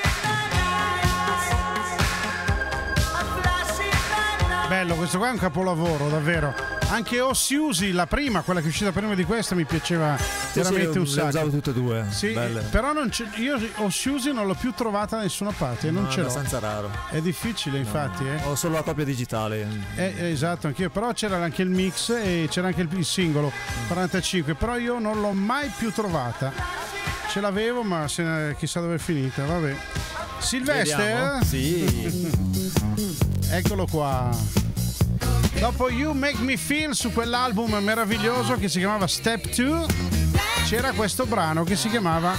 Bello, questo qua è un capolavoro, davvero. Anche O Susie, la prima, quella che è uscita prima di questa, mi piaceva Sì, veramente sì, un le sacco. usavo tutte e due. Sì, Belle. però non c'è, io O Susie non l'ho più trovata da nessuna parte, non No, ce è l'ho. abbastanza raro. È difficile, infatti, eh. Ho solo la copia digitale. Eh, eh, esatto, anch'io, però c'era anche il mix e c'era anche il, il singolo quarantacinque, però io non l'ho mai più trovata. Ce l'avevo, ma se ne, chissà dove è finita, vabbè. Sylvester? Vediamo. Sì. Eccolo qua. Dopo You Make Me Feel, su quell'album meraviglioso che si chiamava Step due, c'era questo brano che si chiamava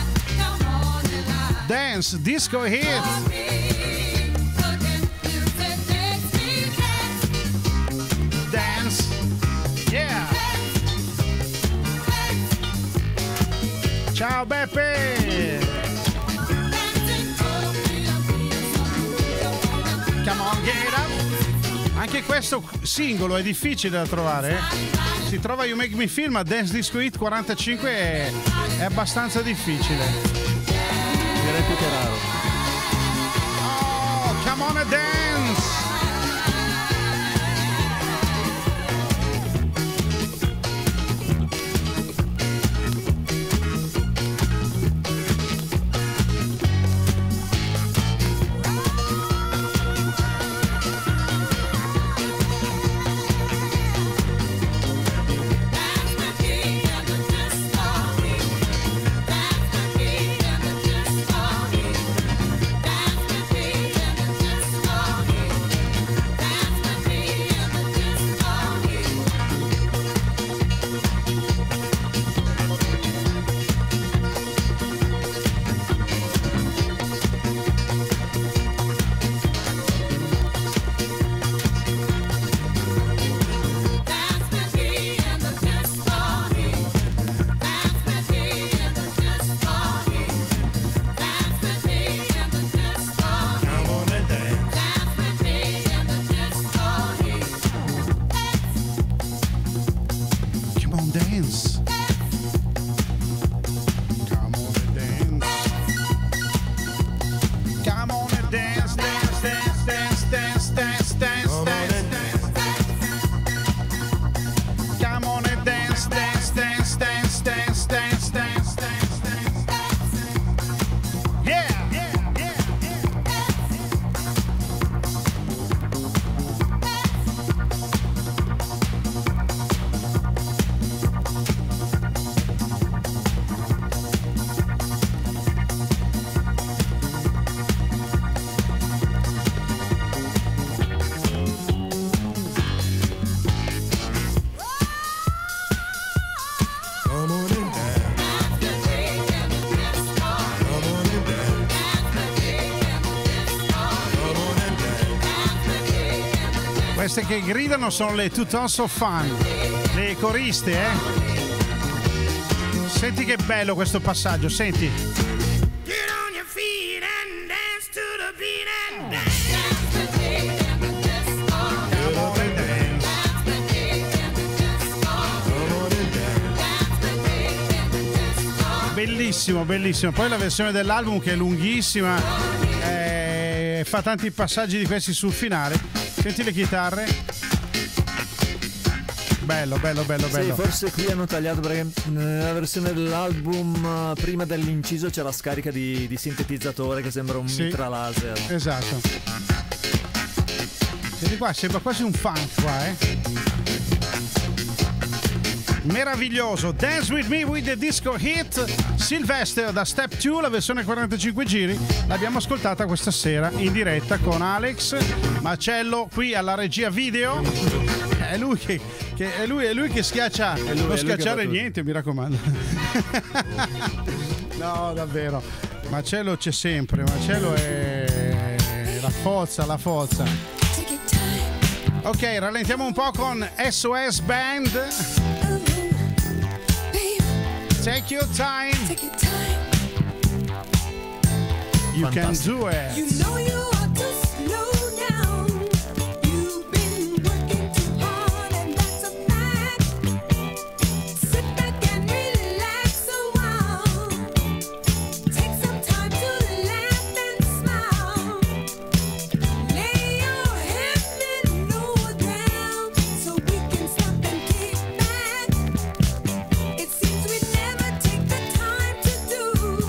Dance Disco Hit. Dance, yeah. Ciao Beppe. Come on, get up. Anche questo singolo è difficile da trovare, eh? Si trova You Make Me Feel, ma Dance Disco Hit quarantacinque è, è abbastanza difficile. Direi più che raro. Oh, come on and dance! Queste che gridano sono le Tuttons of Fun, le coriste, eh? Senti che bello questo passaggio, senti. Get on your feet and dance to the beat and dance. Bellissimo, bellissimo. Poi la versione dell'album che è lunghissima, eh, fa tanti passaggi di questi sul finale. Senti le chitarre. Bello, bello, bello, bello. Sì, forse qui hanno tagliato perché nella versione dell'album prima dell'inciso c'è la scarica di, di sintetizzatore che sembra un Sì, mitra laser. Esatto. Senti qua, sembra quasi un funk qua, eh. Meraviglioso. Dance with me with the disco hit Sylvester da Step due, la versione quarantacinque giri. L'abbiamo ascoltata questa sera in diretta con Alex Marcello qui alla regia video. È lui che, che, è lui, è lui che schiaccia, lui, non è lui schiacciare che fa niente, mi raccomando. No, davvero. Marcello c'è sempre. Marcello è la forza, la forza. Ok, rallentiamo un po' con S O S Band. Take your time. You can do it. You know you ought to slow down. You've been working too hard, and that's a fact. Sit back and relax a while. Take some time to laugh and smile. Lay your head and lower down, so we can stop and kick back. It seems we never take the time to do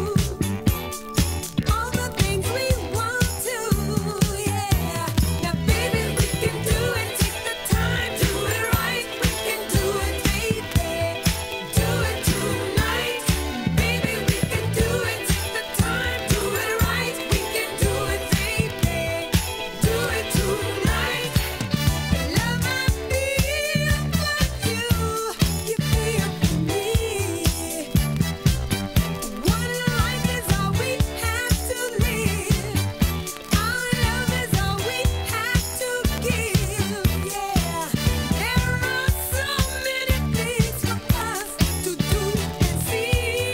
all the things we want to, yeah. Now baby, we can do it, take the time, do it right. We can do it, baby, do it tonight. Baby, we can do it, take the time, do it right. We can do it, baby, do it tonight. Love, I feel for you, you feel for me. One life is all we have to live. Our love is all we have to give, yeah. There are so many things for us to do and see.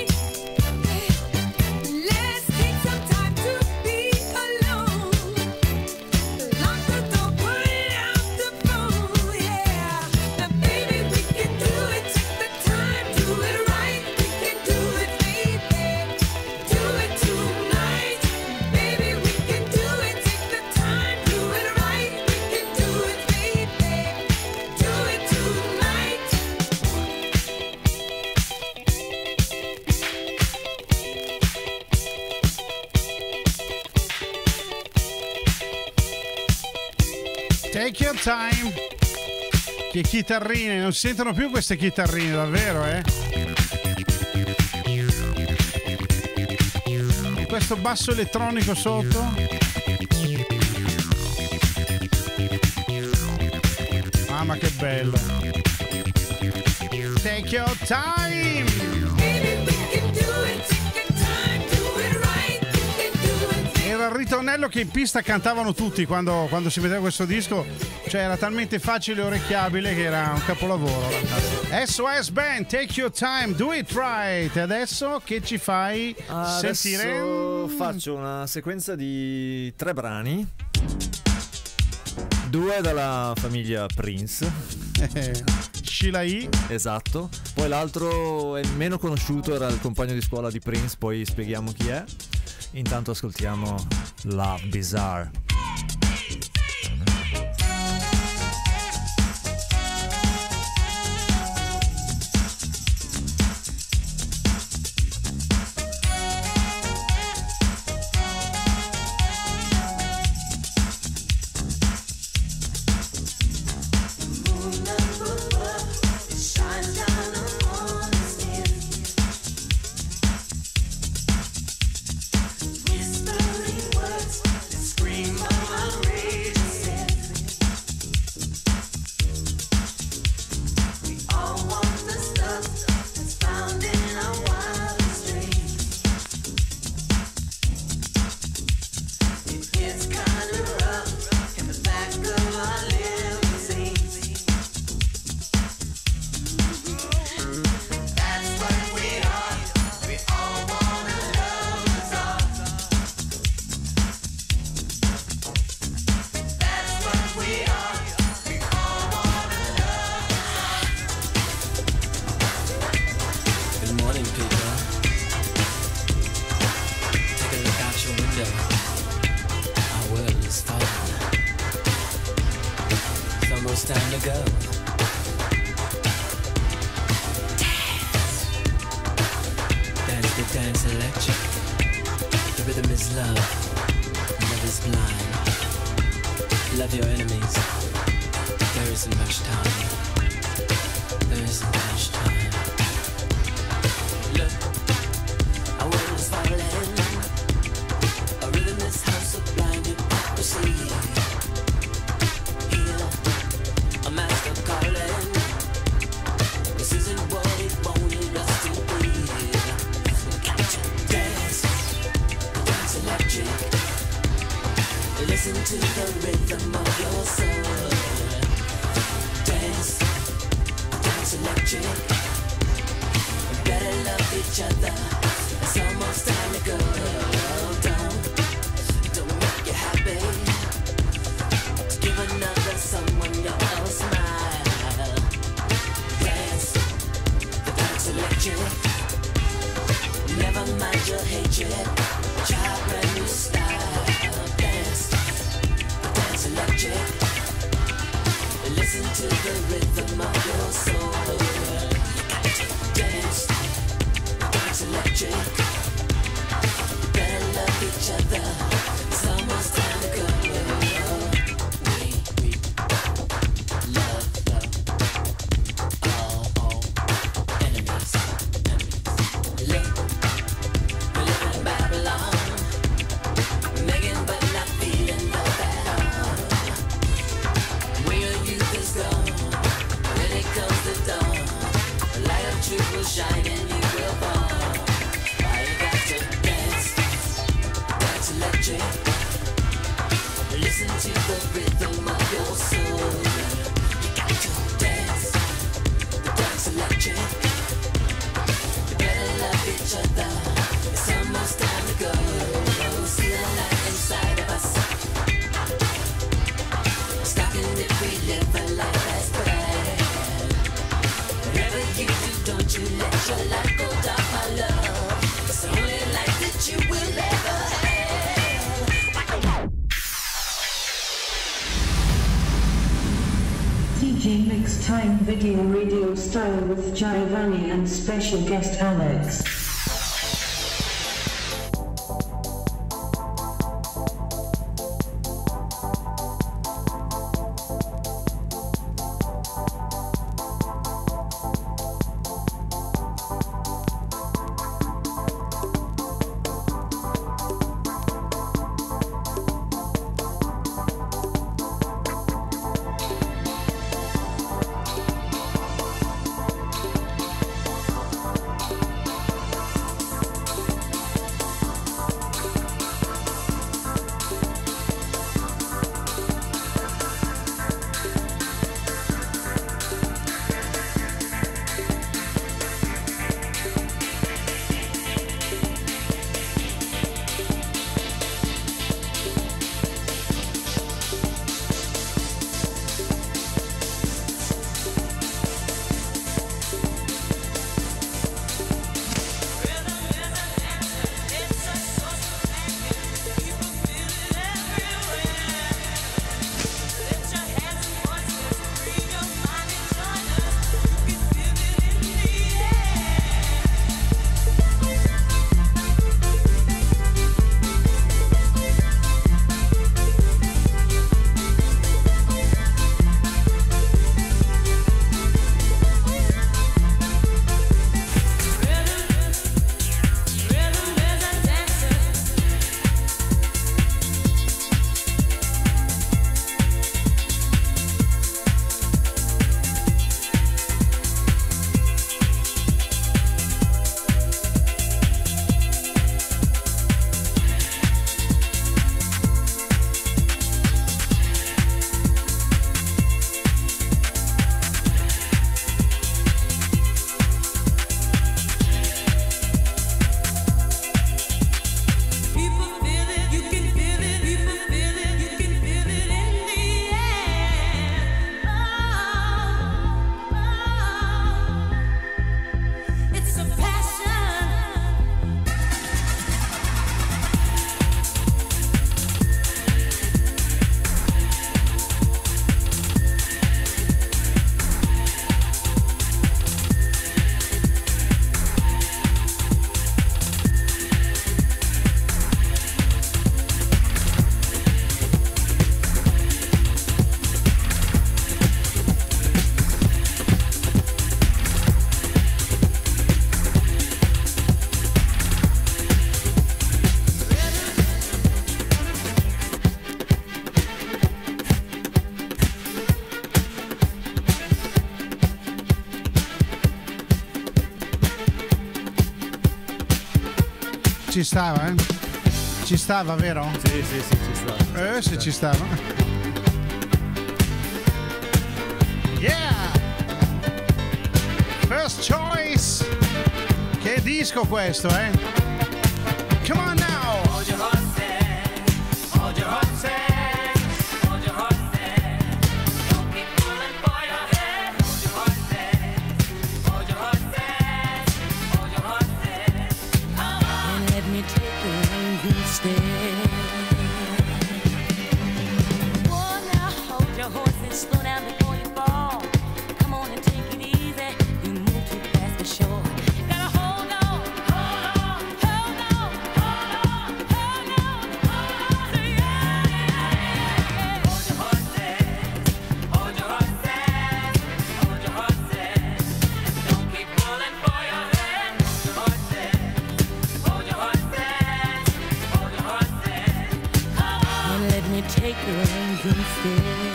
Let's take some time to be alone. Lock the door, put out the phone, yeah. Now baby, we can do it, take the time, do it right. We can do it, baby, do it tonight. Baby, we can do it, take the time, do it right. We can do it, baby, do it tonight. Take your time. Che chitarrine, non si sentono più queste chitarrine, davvero, eh? E questo basso elettronico sotto. Mamma che bello. Take your time. Baby, we can do it, take the time, do it right. We can do it. Era il ritornello che in pista cantavano tutti quando, quando si vedeva questo disco, cioè era talmente facile e orecchiabile che era un capolavoro. S O S Band, Take Your Time, Do It Right. E adesso che ci fai sentire? Adesso faccio una sequenza di tre brani, due dalla famiglia Prince. Sheila E. Esatto. Poi l'altro è meno conosciuto, era il compagno di scuola di Prince, poi spieghiamo chi è. Intanto ascoltiamo Love Bizarre. Whispering words that scream almost time to go. Dance the dance electric. The rhythm is love. Love is blind. Love your enemies. There isn't much time. There isn't much time. Look, our world is falling. A rhythm is house of blind hypocrisy. Hear a master calling. This isn't what it wanted us to be. Got to dance, dance electric. Listen to the rhythm of your soul. Dance, dance electric. Better love each other. It's almost time to go. Don't, don't make you happy. Give another someone your smile. Dance, dance electric. Never mind your hatred. Try a brand new style. Dance, dance electric. Listen to the rhythm of your soul. Dance, dance electric. Better love each other. It's almost time to go. We, we love, love all, all enemies, enemies. Look, we live in Babylon, making but not feeling love at all. Where your youth is gone, when it comes to dawn, the light of truth will shine and you will fall. Why you got to dance, dance electric. Listen to the rhythm of your soul. You got to dance, dance electric. You better love each other. It's almost time to go. See the light inside of us. Stocking if we live a life that's bad. Whatever you do, don't you let your light go dark, my love. It's the only life that you will ever have. D J Mix Time Video Radio Style with Giovanni and special guest Alex. ci stava, eh? Ci stava, vero? Sì, sì, sì, ci stava. Eh, se ci stava. Yeah! First choice! Che disco questo, eh? Come on now! Hold your horses, hold your horses, hold your horses. Don't keep pulling for your head. Hold your horses, hold your horses, hold your horses. Come on. And let me take the reins instead. Oh, now hold your horses, slow down before you fall. Come on and take it easy. You move too fast for sure. Gotta hold on, hold on, hold on, hold on, hold on, hold on. Say yeah, yeah, yeah. Hold your horses, hold your horses, hold your horses. Don't keep pulling for your head. Hold your horses, hold your horses, hold your horses. Come on. And let me take the reins instead.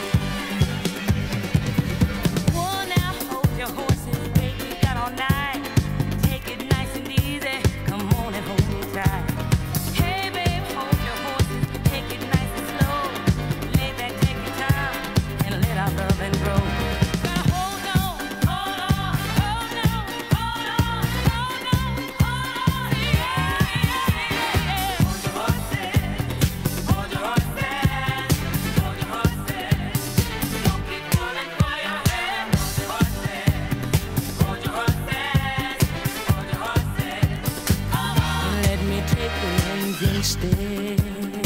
Oh, now hold your horses, baby, got all night. Take it nice and easy, come on and hold me tight. Hey, babe, hold your horses, take it nice and slow. Lay back, take your time, and let our loving grow. Gotta hold on, hold on, hold on, hold on, hold on, hold on. Yeah, yeah, yeah. Hold your horses, hold your horses, hold your horses. Don't keep pulling for your head. Hold your horses, hold your horses, hold your horses. Come on. And let me take the reins instead.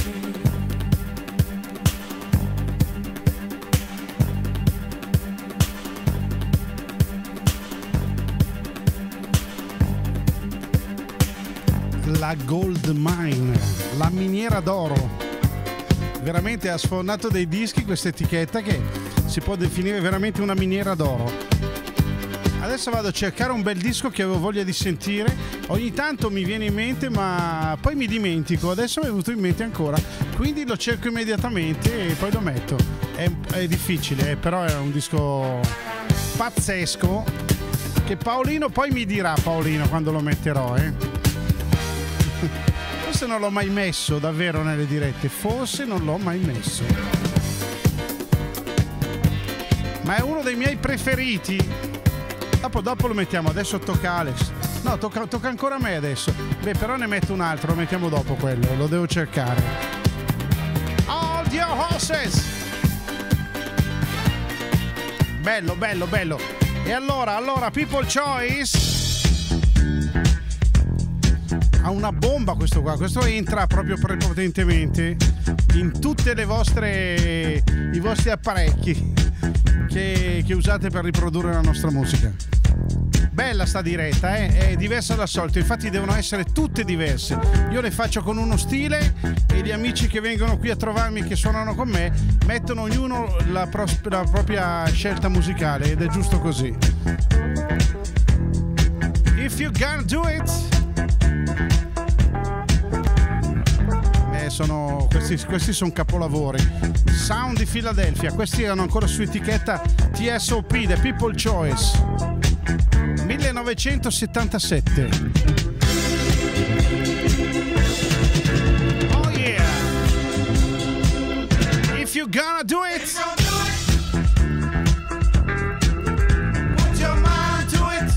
La Gold Mine, la miniera d'oro. Veramente ha sfondato dei dischi questa etichetta che si può definire veramente una miniera d'oro. Adesso vado a cercare un bel disco che avevo voglia di sentire. Ogni tanto mi viene in mente, ma poi mi dimentico. Adesso mi è venuto in mente ancora, quindi lo cerco immediatamente e poi lo metto. È, è difficile, eh, però è un disco pazzesco che Paolino poi mi dirà, Paolino, quando lo metterò, eh. Forse non l'ho mai messo davvero nelle dirette, forse non l'ho mai messo, ma è uno dei miei preferiti. Dopo, dopo lo mettiamo, adesso tocca Alex. No, tocca, tocca ancora a me adesso. Beh, però ne metto un altro, lo mettiamo dopo quello, lo devo cercare. Hold your horses! Bello, bello, bello. E allora, allora, People Choice ha una bomba questo qua, questo entra proprio prepotentemente in tutte le vostre i vostri apparecchi che, che usate per riprodurre la nostra musica. Bella sta diretta, eh? È diversa dal solito, infatti devono essere tutte diverse. Io le faccio con uno stile e gli amici che vengono qui a trovarmi, che suonano con me, mettono ognuno la, pros- la propria scelta musicale ed è giusto così. If you gonna do it. Sono, questi, questi sono capolavori. Sound di Philadelphia, questi erano ancora su etichetta T S O P, The People Choice, millenovecentosettantasette. Oh yeah, if you gonna do it, put your mind to it.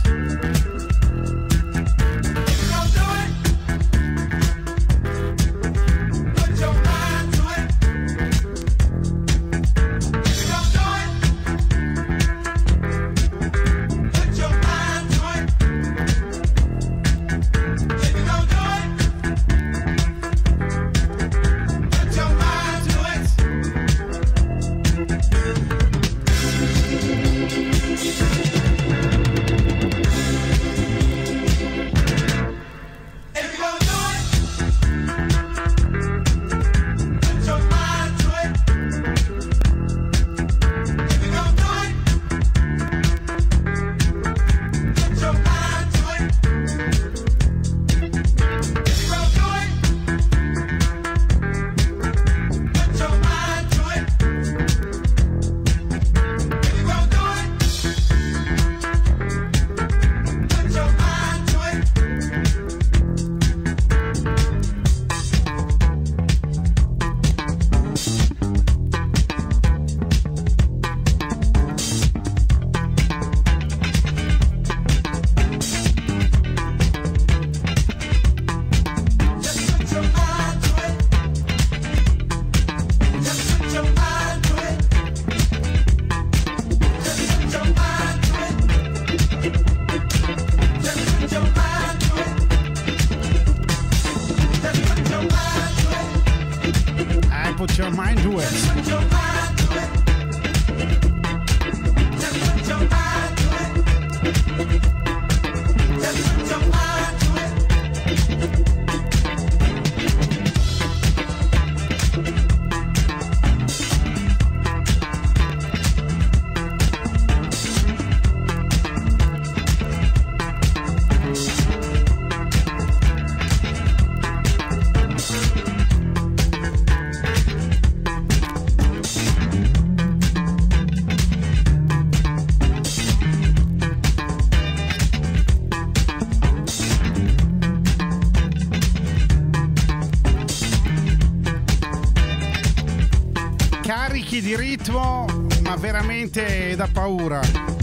Carichi di ritmo, ma veramente da paura.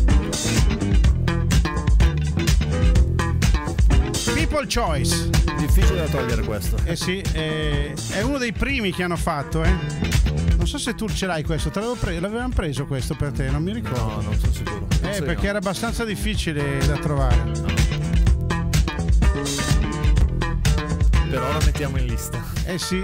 People Choice. Difficile da togliere questo. Eh sì, è, è uno dei primi che hanno fatto, eh. Non so se tu ce l'hai questo, te l'avevo pre- l'avevamo preso questo per te, non mi ricordo. No, non sono sicuro. Eh, Forse perché no. era abbastanza difficile da trovare. Però la mettiamo in lista. Eh sì.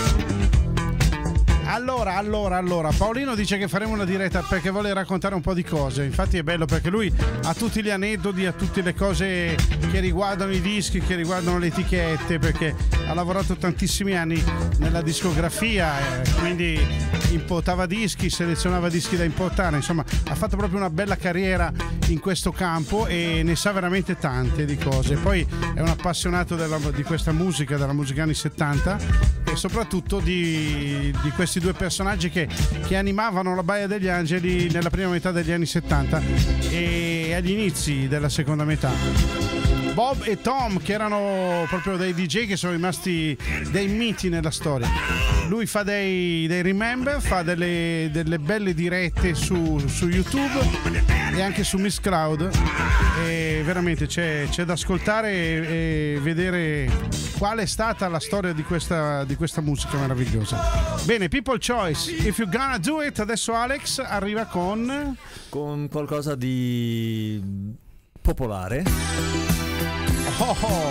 Allora, allora, allora, Paolino dice che faremo una diretta perché vuole raccontare un po' di cose. Infatti è bello perché lui ha tutti gli aneddoti, ha tutte le cose che riguardano i dischi, che riguardano le etichette, perché ha lavorato tantissimi anni nella discografia, eh, quindi importava dischi, selezionava dischi da importare, insomma ha fatto proprio una bella carriera in questo campo e ne sa veramente tante di cose. Poi è un appassionato della, di questa musica, della musica anni settanta e soprattutto di, di questi due personaggi che, che animavano la Baia degli Angeli nella prima metà degli anni settanta e agli inizi della seconda metà. Bob e Tom, che erano proprio dei D J che sono rimasti dei miti nella storia. Lui fa dei, dei remember, fa delle, delle belle dirette su, su YouTube e anche su Miss Cloud e veramente c'è, c'è da ascoltare e, e vedere qual è stata la storia di questa, di questa musica meravigliosa. Bene, People Choice, If You Gonna Do It. Adesso Alex arriva con con qualcosa di popolare. Oh, oh.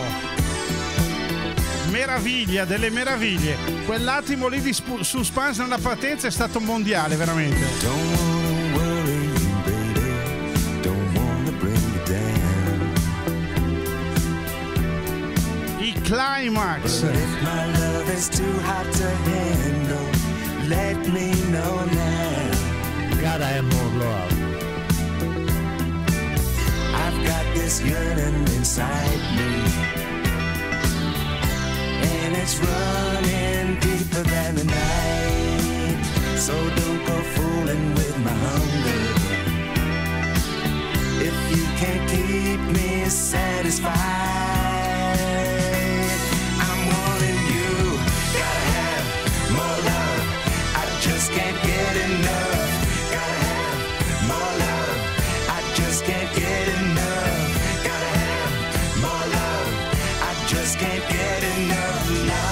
Meraviglia delle meraviglie. Quell'attimo lì di sp- suspense nella partenza è stato mondiale, veramente. Don't wanna worry you, baby. Don't wanna bring you down. I climax. But if my love is too hot to handle, let me know now. Gotta have more love. I've got this yearning inside me, and it's running deeper than the night. So don't go fooling with my hunger. If you can't keep me satisfied, I'm wanting you. Gotta have more love. I just can't get enough. Gotta have more love. I just can't get enough. Gotta have more love. I just can't get enough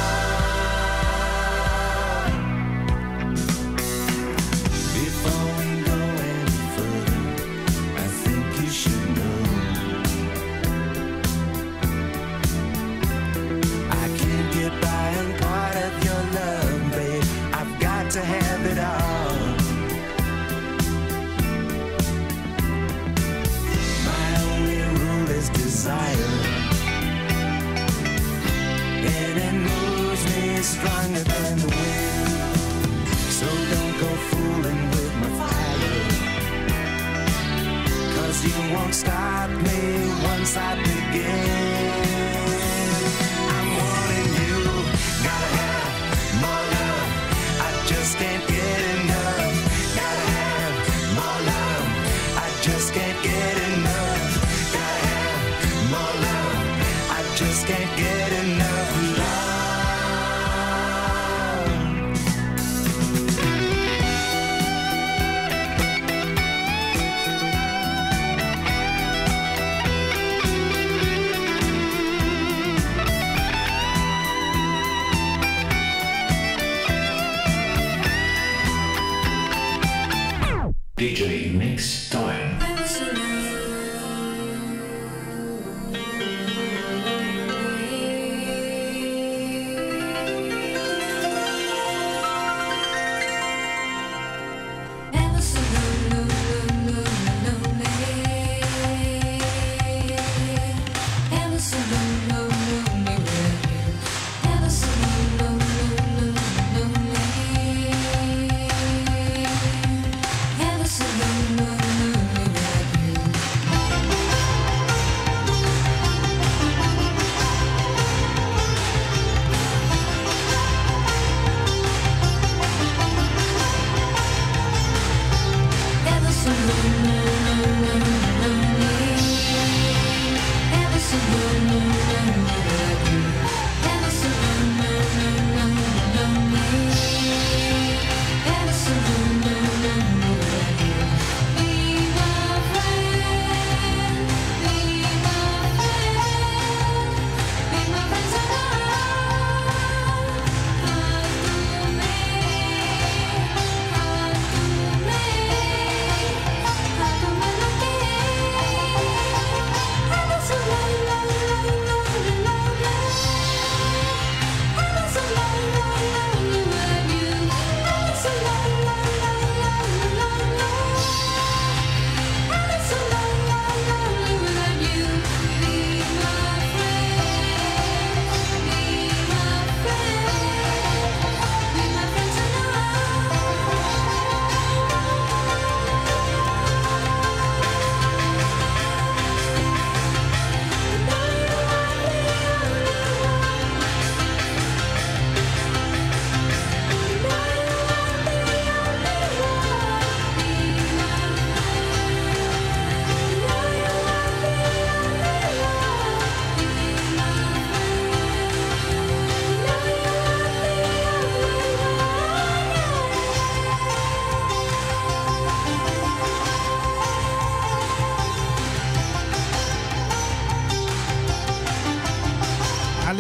love. Before we go any further, I think you should know I can't get by on part of your love, babe. I've got to have it all. My only rule is desire, and it moves me stronger than the wind. So don't go fooling with my fire, 'cause you won't stop me once I begin. I'm wanting you, gotta have more love. I just can't get enough. Gotta have more love. I just can't get enough. Gotta have more love. I just can't get enough love. D J Mix Time.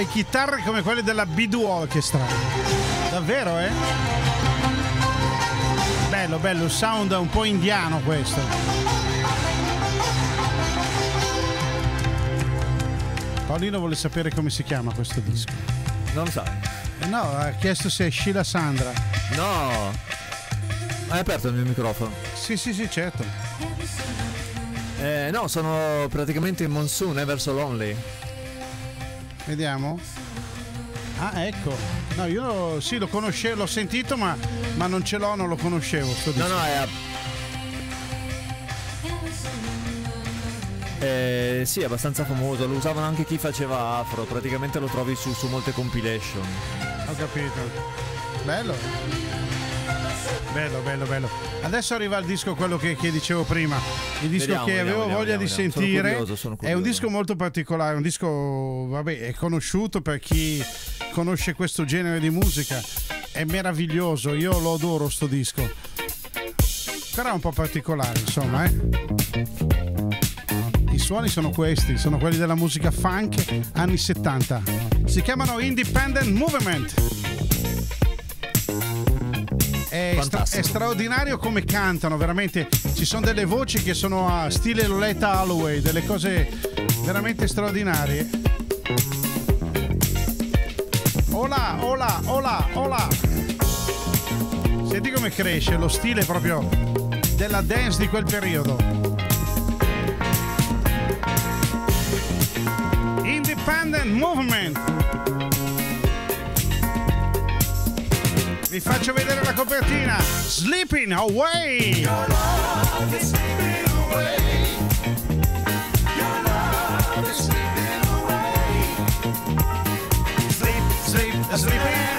le chitarre come quelle della Bidu Orchestra. Davvero, eh? Bello, bello, sound un po' indiano questo. Paolino vuole sapere come si chiama questo disco. Non lo sai. Eh no, ha chiesto se è Sheila Sandra. No. Hai aperto il mio microfono? Sì, sì, sì, certo. Eh, no, sono praticamente in Monsoon, Ever So Lonely. Vediamo. Ah, ecco. No, io sì, lo conoscevo, l'ho sentito, ma, ma non ce l'ho, non lo conoscevo. Sto No, no, è... Eh, sì, è abbastanza famoso, lo usavano anche chi faceva afro, praticamente lo trovi su, su molte compilation. Ho capito. Bello. Bello, bello, bello. Adesso arriva il disco, quello che, che dicevo prima. Il disco Vediamo, che vediamo, avevo vediamo, voglia vediamo, di vediamo. sentire. Sono curioso, sono È curioso. un disco molto particolare, un disco, vabbè, è conosciuto per chi conosce questo genere di musica. È meraviglioso, io lo adoro sto disco. Però è un po' particolare, insomma, eh. I suoni sono questi, sono quelli della musica funk anni settanta. Si chiamano Independent Movement. È, stra- è straordinario come cantano, veramente. Ci sono delle voci che sono a stile Loletta Holloway, delle cose veramente straordinarie. Ola, ola, ola, ola. Senti come cresce lo stile proprio della dance di quel periodo. Independent Movement. Vi faccio vedere la copertina. Sleeping Away. Your love is sleeping away. Your love is sleeping away. Sleep, sleep, sleeping.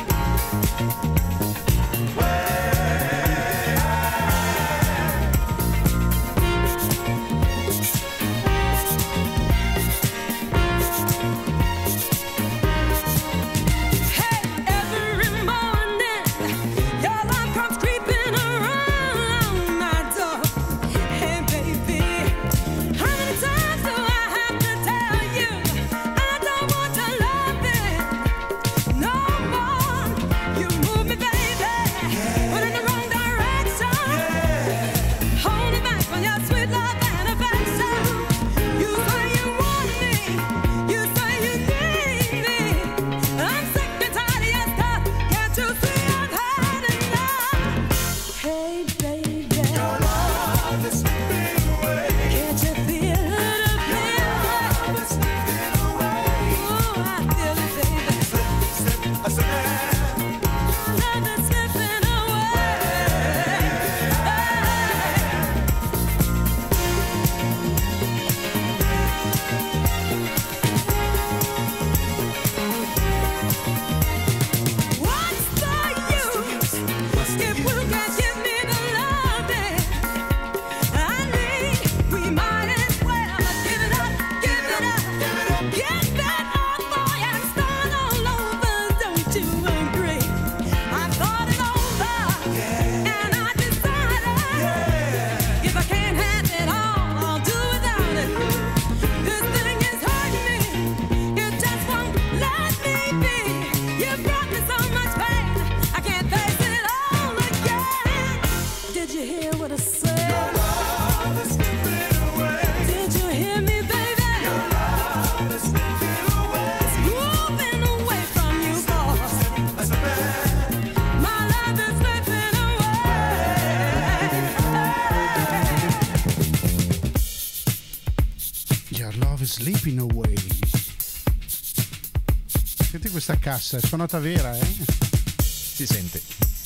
Sleeping Away. Senti questa cassa, è suonata vera, eh? Si sente.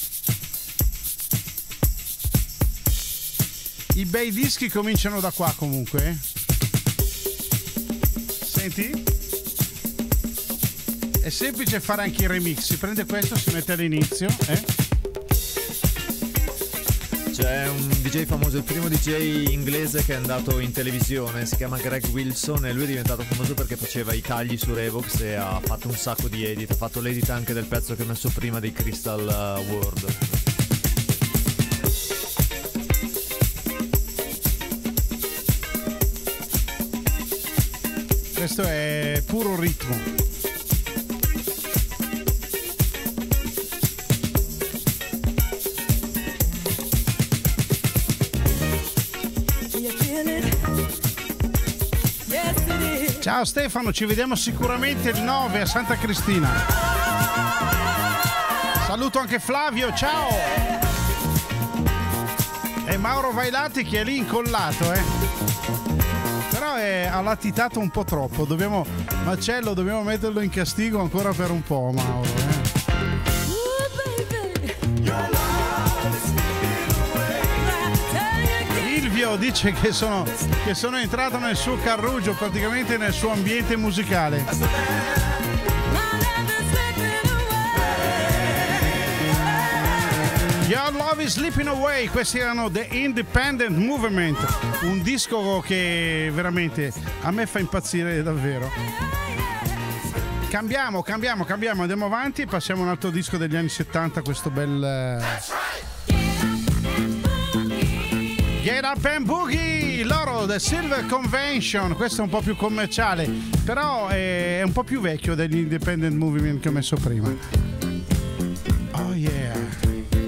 I bei dischi cominciano da qua comunque, eh? Senti? È semplice fare anche i remix. Si prende questo, si mette all'inizio, eh? C'è un D J famoso, il primo D J inglese che è andato in televisione, si chiama Greg Wilson e lui è diventato famoso perché faceva i tagli su Revox e ha fatto un sacco di edit, ha fatto l'edit anche del pezzo che ho messo prima dei Crystal World. Questo è puro ritmo. Ciao Stefano, ci vediamo sicuramente il nove a Santa Cristina. Saluto anche Flavio, ciao. E Mauro Vailati che è lì incollato, eh. Però è, ha latitato un po' troppo. Dobbiamo, Marcello, dobbiamo metterlo in castigo ancora per un po', Mauro, eh. Silvio dice che sono, che sono entrato nel suo carruggio, praticamente nel suo ambiente musicale. Your Love is Slipping Away, questi erano The Independent Movement, un disco che veramente a me fa impazzire davvero. Cambiamo, cambiamo, cambiamo, andiamo avanti e passiamo a un altro disco degli anni settanta, questo bel... Get Up and Boogie, loro The Silver Convention, questo è un po' più commerciale, però è un po' più vecchio degli Independent Movement che ho messo prima. Oh yeah.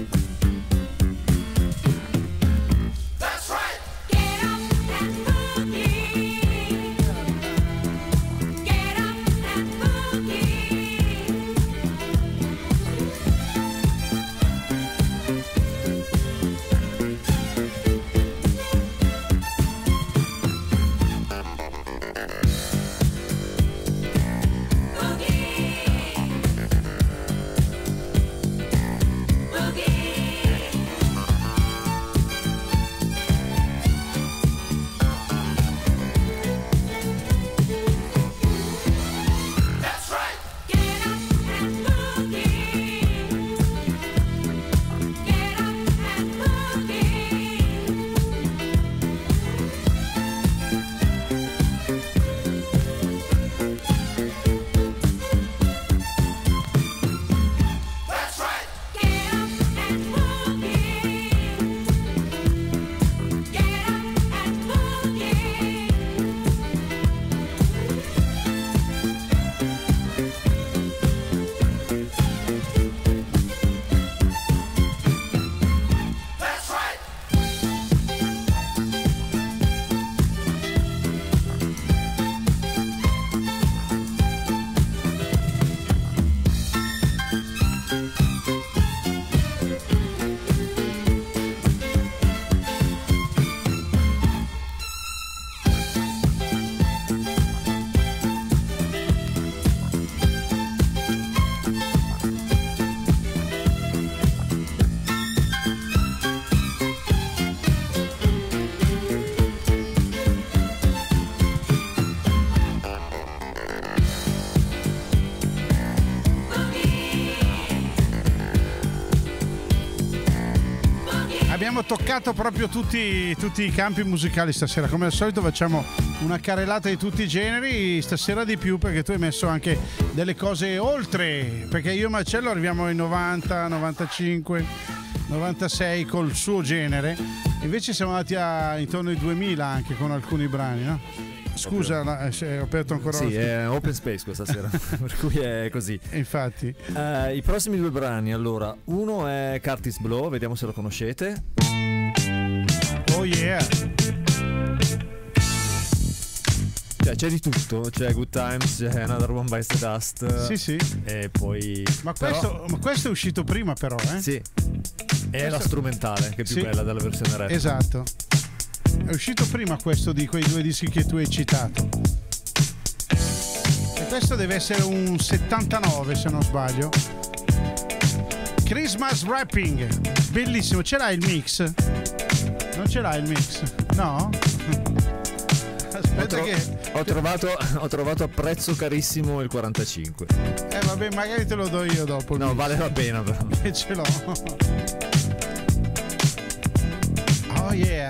Abbiamo toccato proprio tutti, tutti i campi musicali stasera. Come al solito facciamo una carrellata di tutti i generi, stasera di più perché tu hai messo anche delle cose oltre, perché io e Marcello arriviamo ai novanta, novantacinque, novantasei col suo genere, invece siamo andati a intorno ai duemila anche con alcuni brani, no? Scusa, la, eh, ho aperto ancora. Sì, è open space questa sera, per cui è così. Infatti. Uh, I prossimi due brani, allora, uno è Curtis Blow, vediamo se lo conoscete. Oh yeah. Cioè, c'è di tutto, c'è Good Times, c'è Another One Bites the Dust. Sì, sì. E poi... Ma, però... questo, ma questo è uscito prima però, eh? Sì. È questo... la strumentale, che è più sì, bella della versione rap. Esatto. È uscito prima questo di quei due dischi che tu hai citato. E questo deve essere un settantanove se non sbaglio. Christmas Wrapping, bellissimo. Ce l'hai il mix? Non ce l'hai il mix? No? Aspetta ho tro- che ho trovato, ho trovato a prezzo carissimo il quarantacinque. Eh vabbè, magari te lo do io dopo. No, vale la pena però. E ce l'ho. Oh yeah.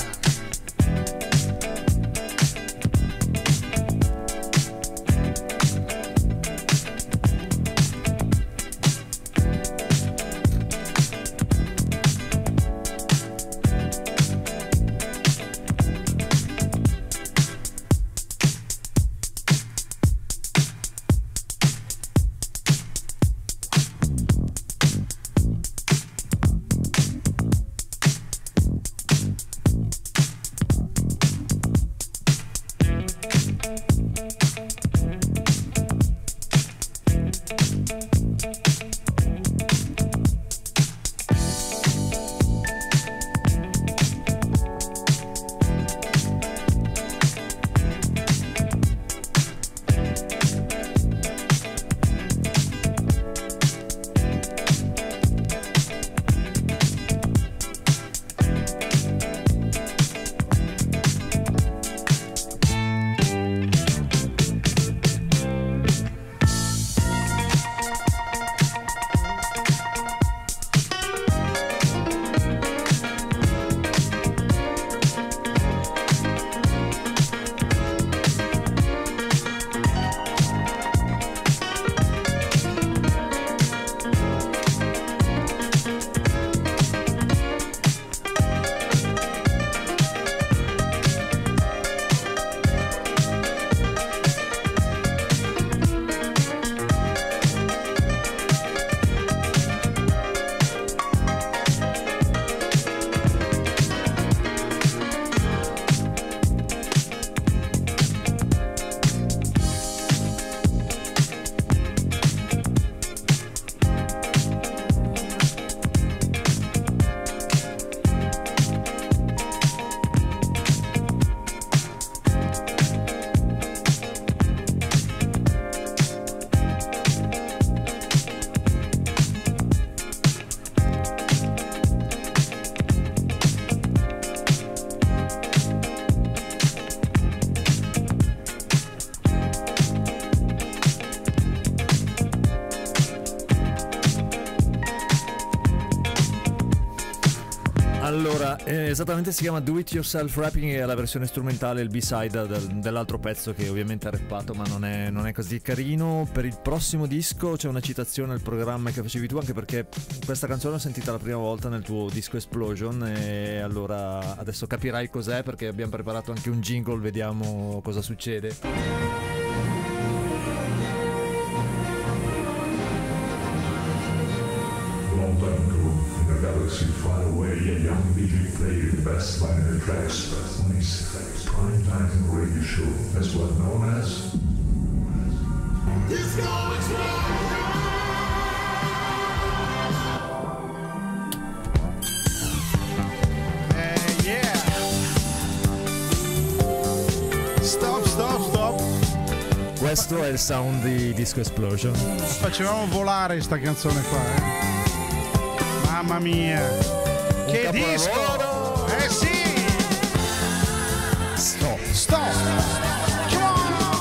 Allora, eh, esattamente si chiama Do It Yourself Rapping, è la versione strumentale, il B-side del- dell'altro pezzo che ovviamente è rappato, ma non è, non è così carino. Per il prossimo disco c'è una citazione al programma che facevi tu, anche perché questa canzone l'ho sentita la prima volta nel tuo disco Explosion, e allora adesso capirai cos'è, perché abbiamo preparato anche un jingle, vediamo cosa succede. Long time ago, in a galaxy far away, a young D J played the best vinyl tracks on his prime-time radio show, as well known as Disco Explosion! Eh, yeah. Stop, stop, stop. Questo è il sound di Disco Explosion. Facevamo volare sta canzone qua, eh. Mamma mia. Che capolavoro. disco! Eh sì! Stop. Stop! Come on!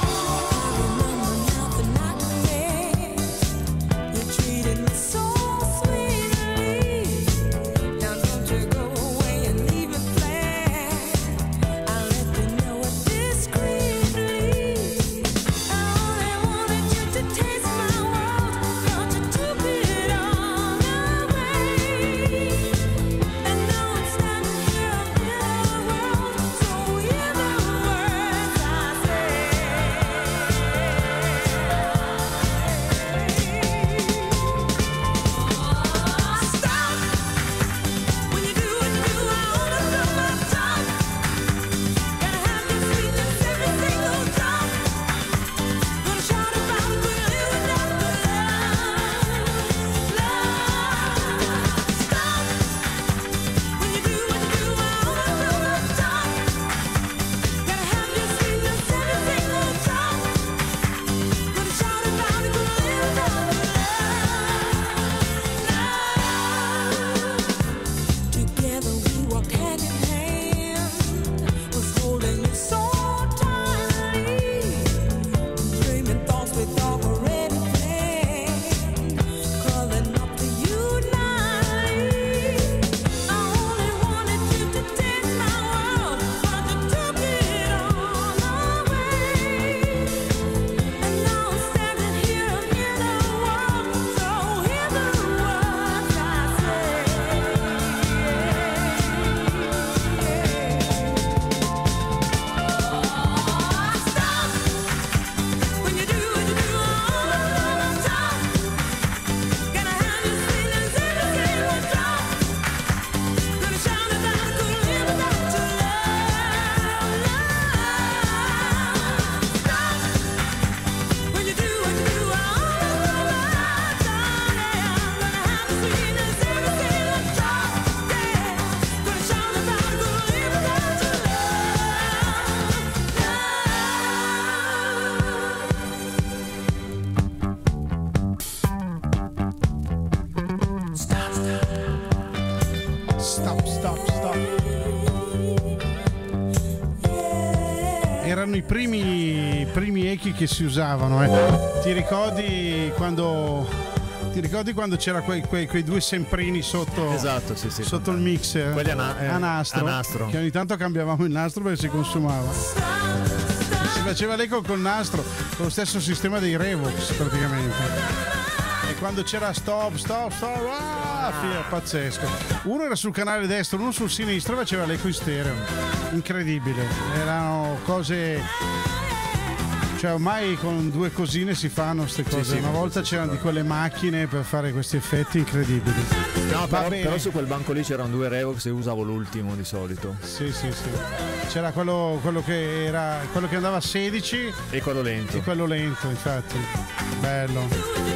Erano i primi, primi echi che si usavano, eh. Ti ricordi quando ti ricordi quando c'era quei, quei, quei due semprini sotto, esatto, sì, sì, sotto il mixer? Quelli a, na- eh, a nastro, a nastro. che ogni tanto cambiavamo il nastro perché si consumava. Si faceva l'eco col nastro, con lo stesso sistema dei Revox praticamente. E quando c'era stop, stop, stop, ah, figa, pazzesco. Uno era sul canale destro, uno sul sinistro e faceva l'eco in stereo. Incredibile. Erano cose. Cioè ormai con due cosine si fanno queste cose. Sì, sì, Una volta sì, c'erano sì, di quelle macchine per fare questi effetti incredibili. No, Va però, bene. però su quel banco lì c'erano due Revox e usavo l'ultimo di solito. Sì, sì, sì. C'era quello, quello che era quello che andava a sedici e quello lento. E quello lento, infatti. Bello.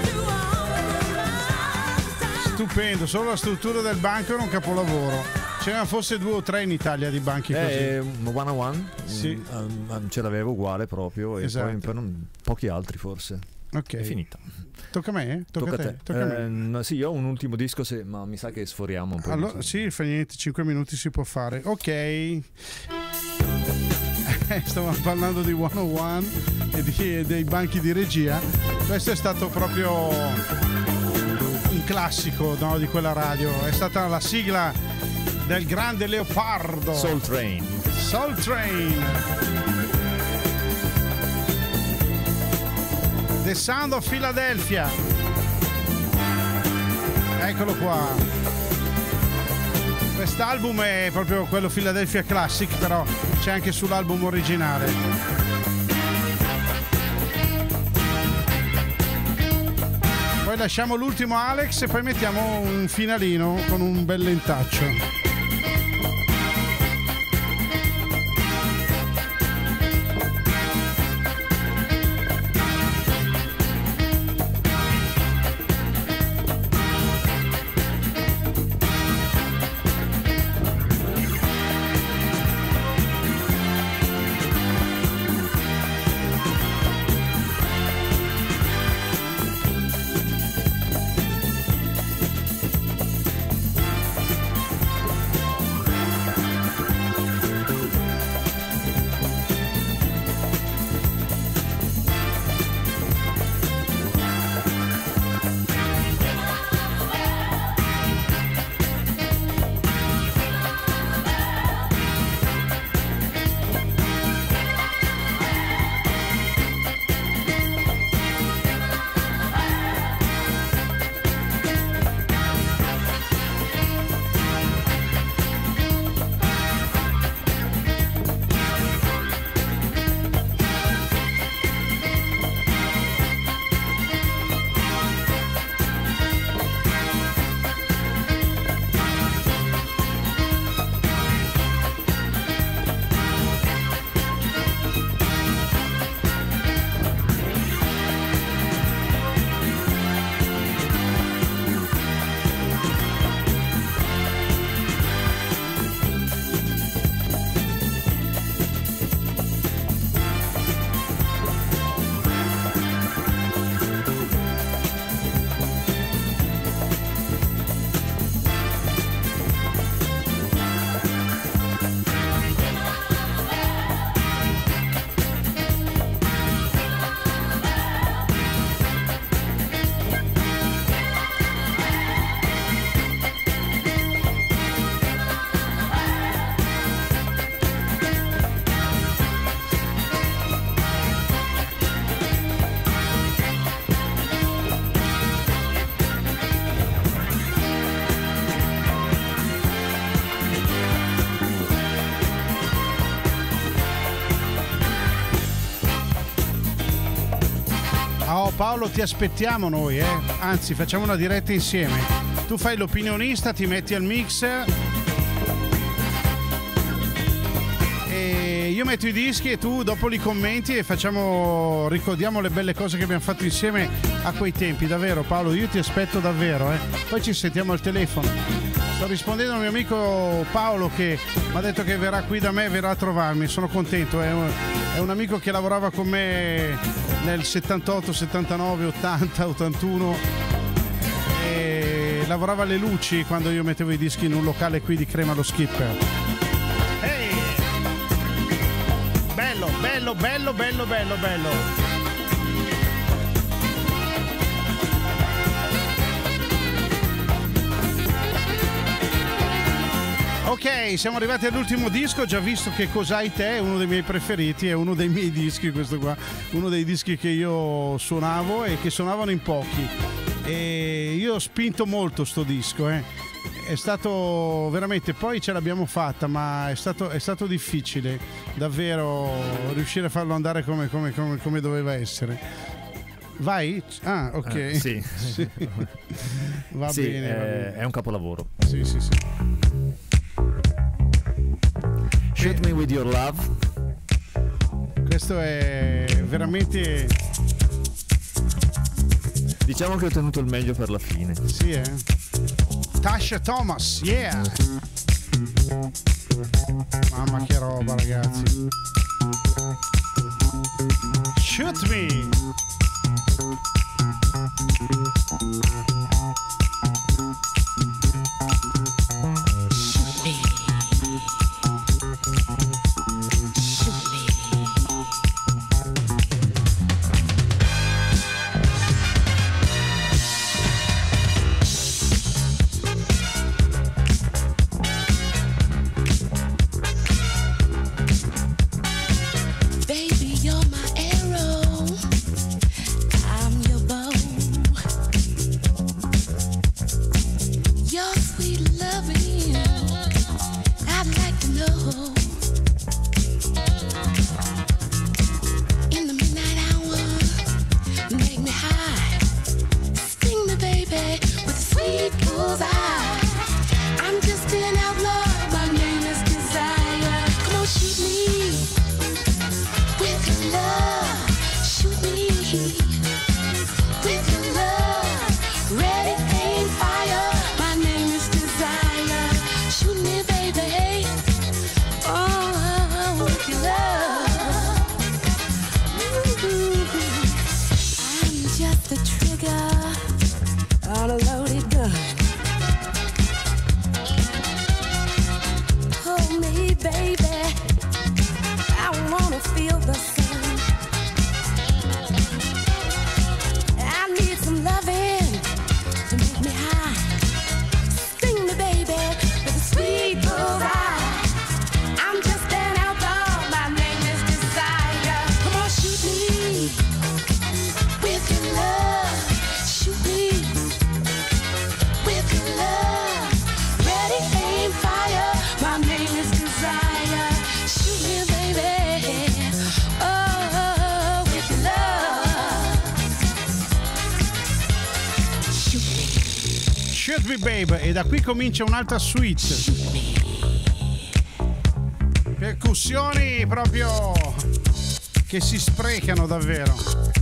Stupendo, solo la struttura del banco era un capolavoro. C'erano forse due o tre in Italia di banchi così. Eh, one on one? Sì. Mm, um, ce l'avevo uguale proprio. E Esatto. poi, poi non- pochi altri forse. Ok. È finita. Tocca a me? Tocca, a te. Tocca a me. Eh, no, sì, io ho un ultimo disco, se- ma mi sa che sforiamo un po'. Allora, sì, fa niente, cinque minuti si può fare. Ok. Eh, Stavamo parlando di one oh one e di- e dei banchi di regia. Questo è stato proprio un classico, no, di quella radio. È stata la sigla del grande Leopardo. Soul Train. Soul Train. The Sound of Philadelphia. Eccolo qua. Quest'album è proprio quello Philadelphia Classic, però c'è anche sull'album originale. Poi lasciamo l'ultimo Alex e poi mettiamo un finalino con un bel lentaccio. Oh Paolo, ti aspettiamo noi, eh? Anzi, facciamo una diretta insieme. Tu fai l'opinionista, ti metti al mixer e io metto i dischi e tu dopo li commenti e facciamo, ricordiamo le belle cose che abbiamo fatto insieme a quei tempi. Davvero Paolo, io ti aspetto davvero, eh? Poi ci sentiamo al telefono. Sto rispondendo al mio amico Paolo che mi ha detto che verrà qui da me, verrà a trovarmi, sono contento, è un, è un amico che lavorava con me nel settantotto, settantanove, ottanta, ottantuno e lavorava alle luci quando io mettevo i dischi in un locale qui di Crema lo Skipper. Ehi! Bello, bello, bello, bello, bello, bello. Ok, siamo arrivati all'ultimo disco, ho già visto che Cos'hai te è uno dei miei preferiti, è uno dei miei dischi questo qua, uno dei dischi che io suonavo e che suonavano in pochi. E io ho spinto molto sto disco, eh. È stato veramente, poi ce l'abbiamo fatta, ma è stato, è stato difficile davvero riuscire a farlo andare come, come, come, come doveva essere. Vai? Ah, ok. Eh, sì. Sì. Va sì, bene, è, va bene. È un capolavoro. Sì, sì, sì. Shoot Me With Your Love. Questo è veramente... Diciamo che ho tenuto il meglio per la fine. Sì, eh. Tasha Thomas, yeah. Mamma che roba, ragazzi. Shoot Me. Shoot Me Babe, e da qui comincia un'altra suite. Percussioni proprio che si sprecano davvero.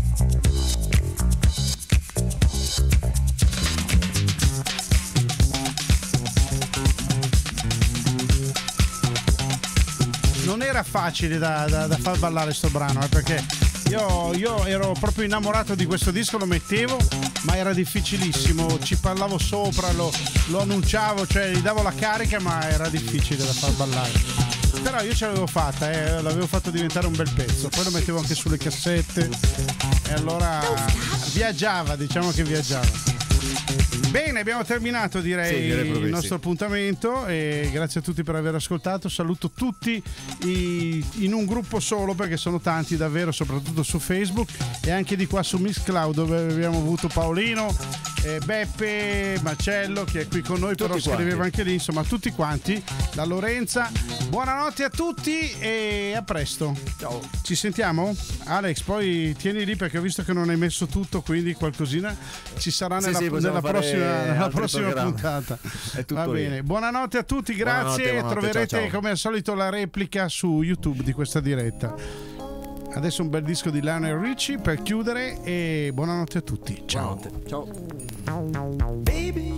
Non era facile da, da, da far ballare sto brano, eh, perché io, io ero proprio innamorato di questo disco, lo mettevo, ma era difficilissimo, ci parlavo sopra, lo, lo annunciavo, cioè gli davo la carica, ma era difficile da far ballare. Però io ce l'avevo fatta, eh, l'avevo fatto diventare un bel pezzo, poi lo mettevo anche sulle cassette e allora viaggiava, diciamo che viaggiava. Bene, abbiamo terminato direi, Sì, direi proprio il di nostro sì. appuntamento, e grazie a tutti per aver ascoltato. Saluto tutti i- in un gruppo solo, perché sono tanti davvero, soprattutto su Facebook e anche di qua su Mixcloud, dove abbiamo avuto Paolino, eh, Beppe, Marcello che è qui con noi, però quanti. scriveva anche lì, insomma tutti quanti, da Lorenza. Buonanotte a tutti e a presto. Ciao. Ci sentiamo? Alex, poi tieni lì perché ho visto che non hai messo tutto, quindi qualcosina ci sarà Sì, nella, sì, possiamo nella fare prossima, nella altri prossima programmi. puntata. È tutto Va lì. bene. Buonanotte a tutti, grazie. Buonanotte, buonanotte, Troverete ciao, ciao. come al solito la replica su YouTube di questa diretta. Adesso un bel disco di Lionel Richie per chiudere, e buonanotte a tutti. Ciao. Ciao. Baby,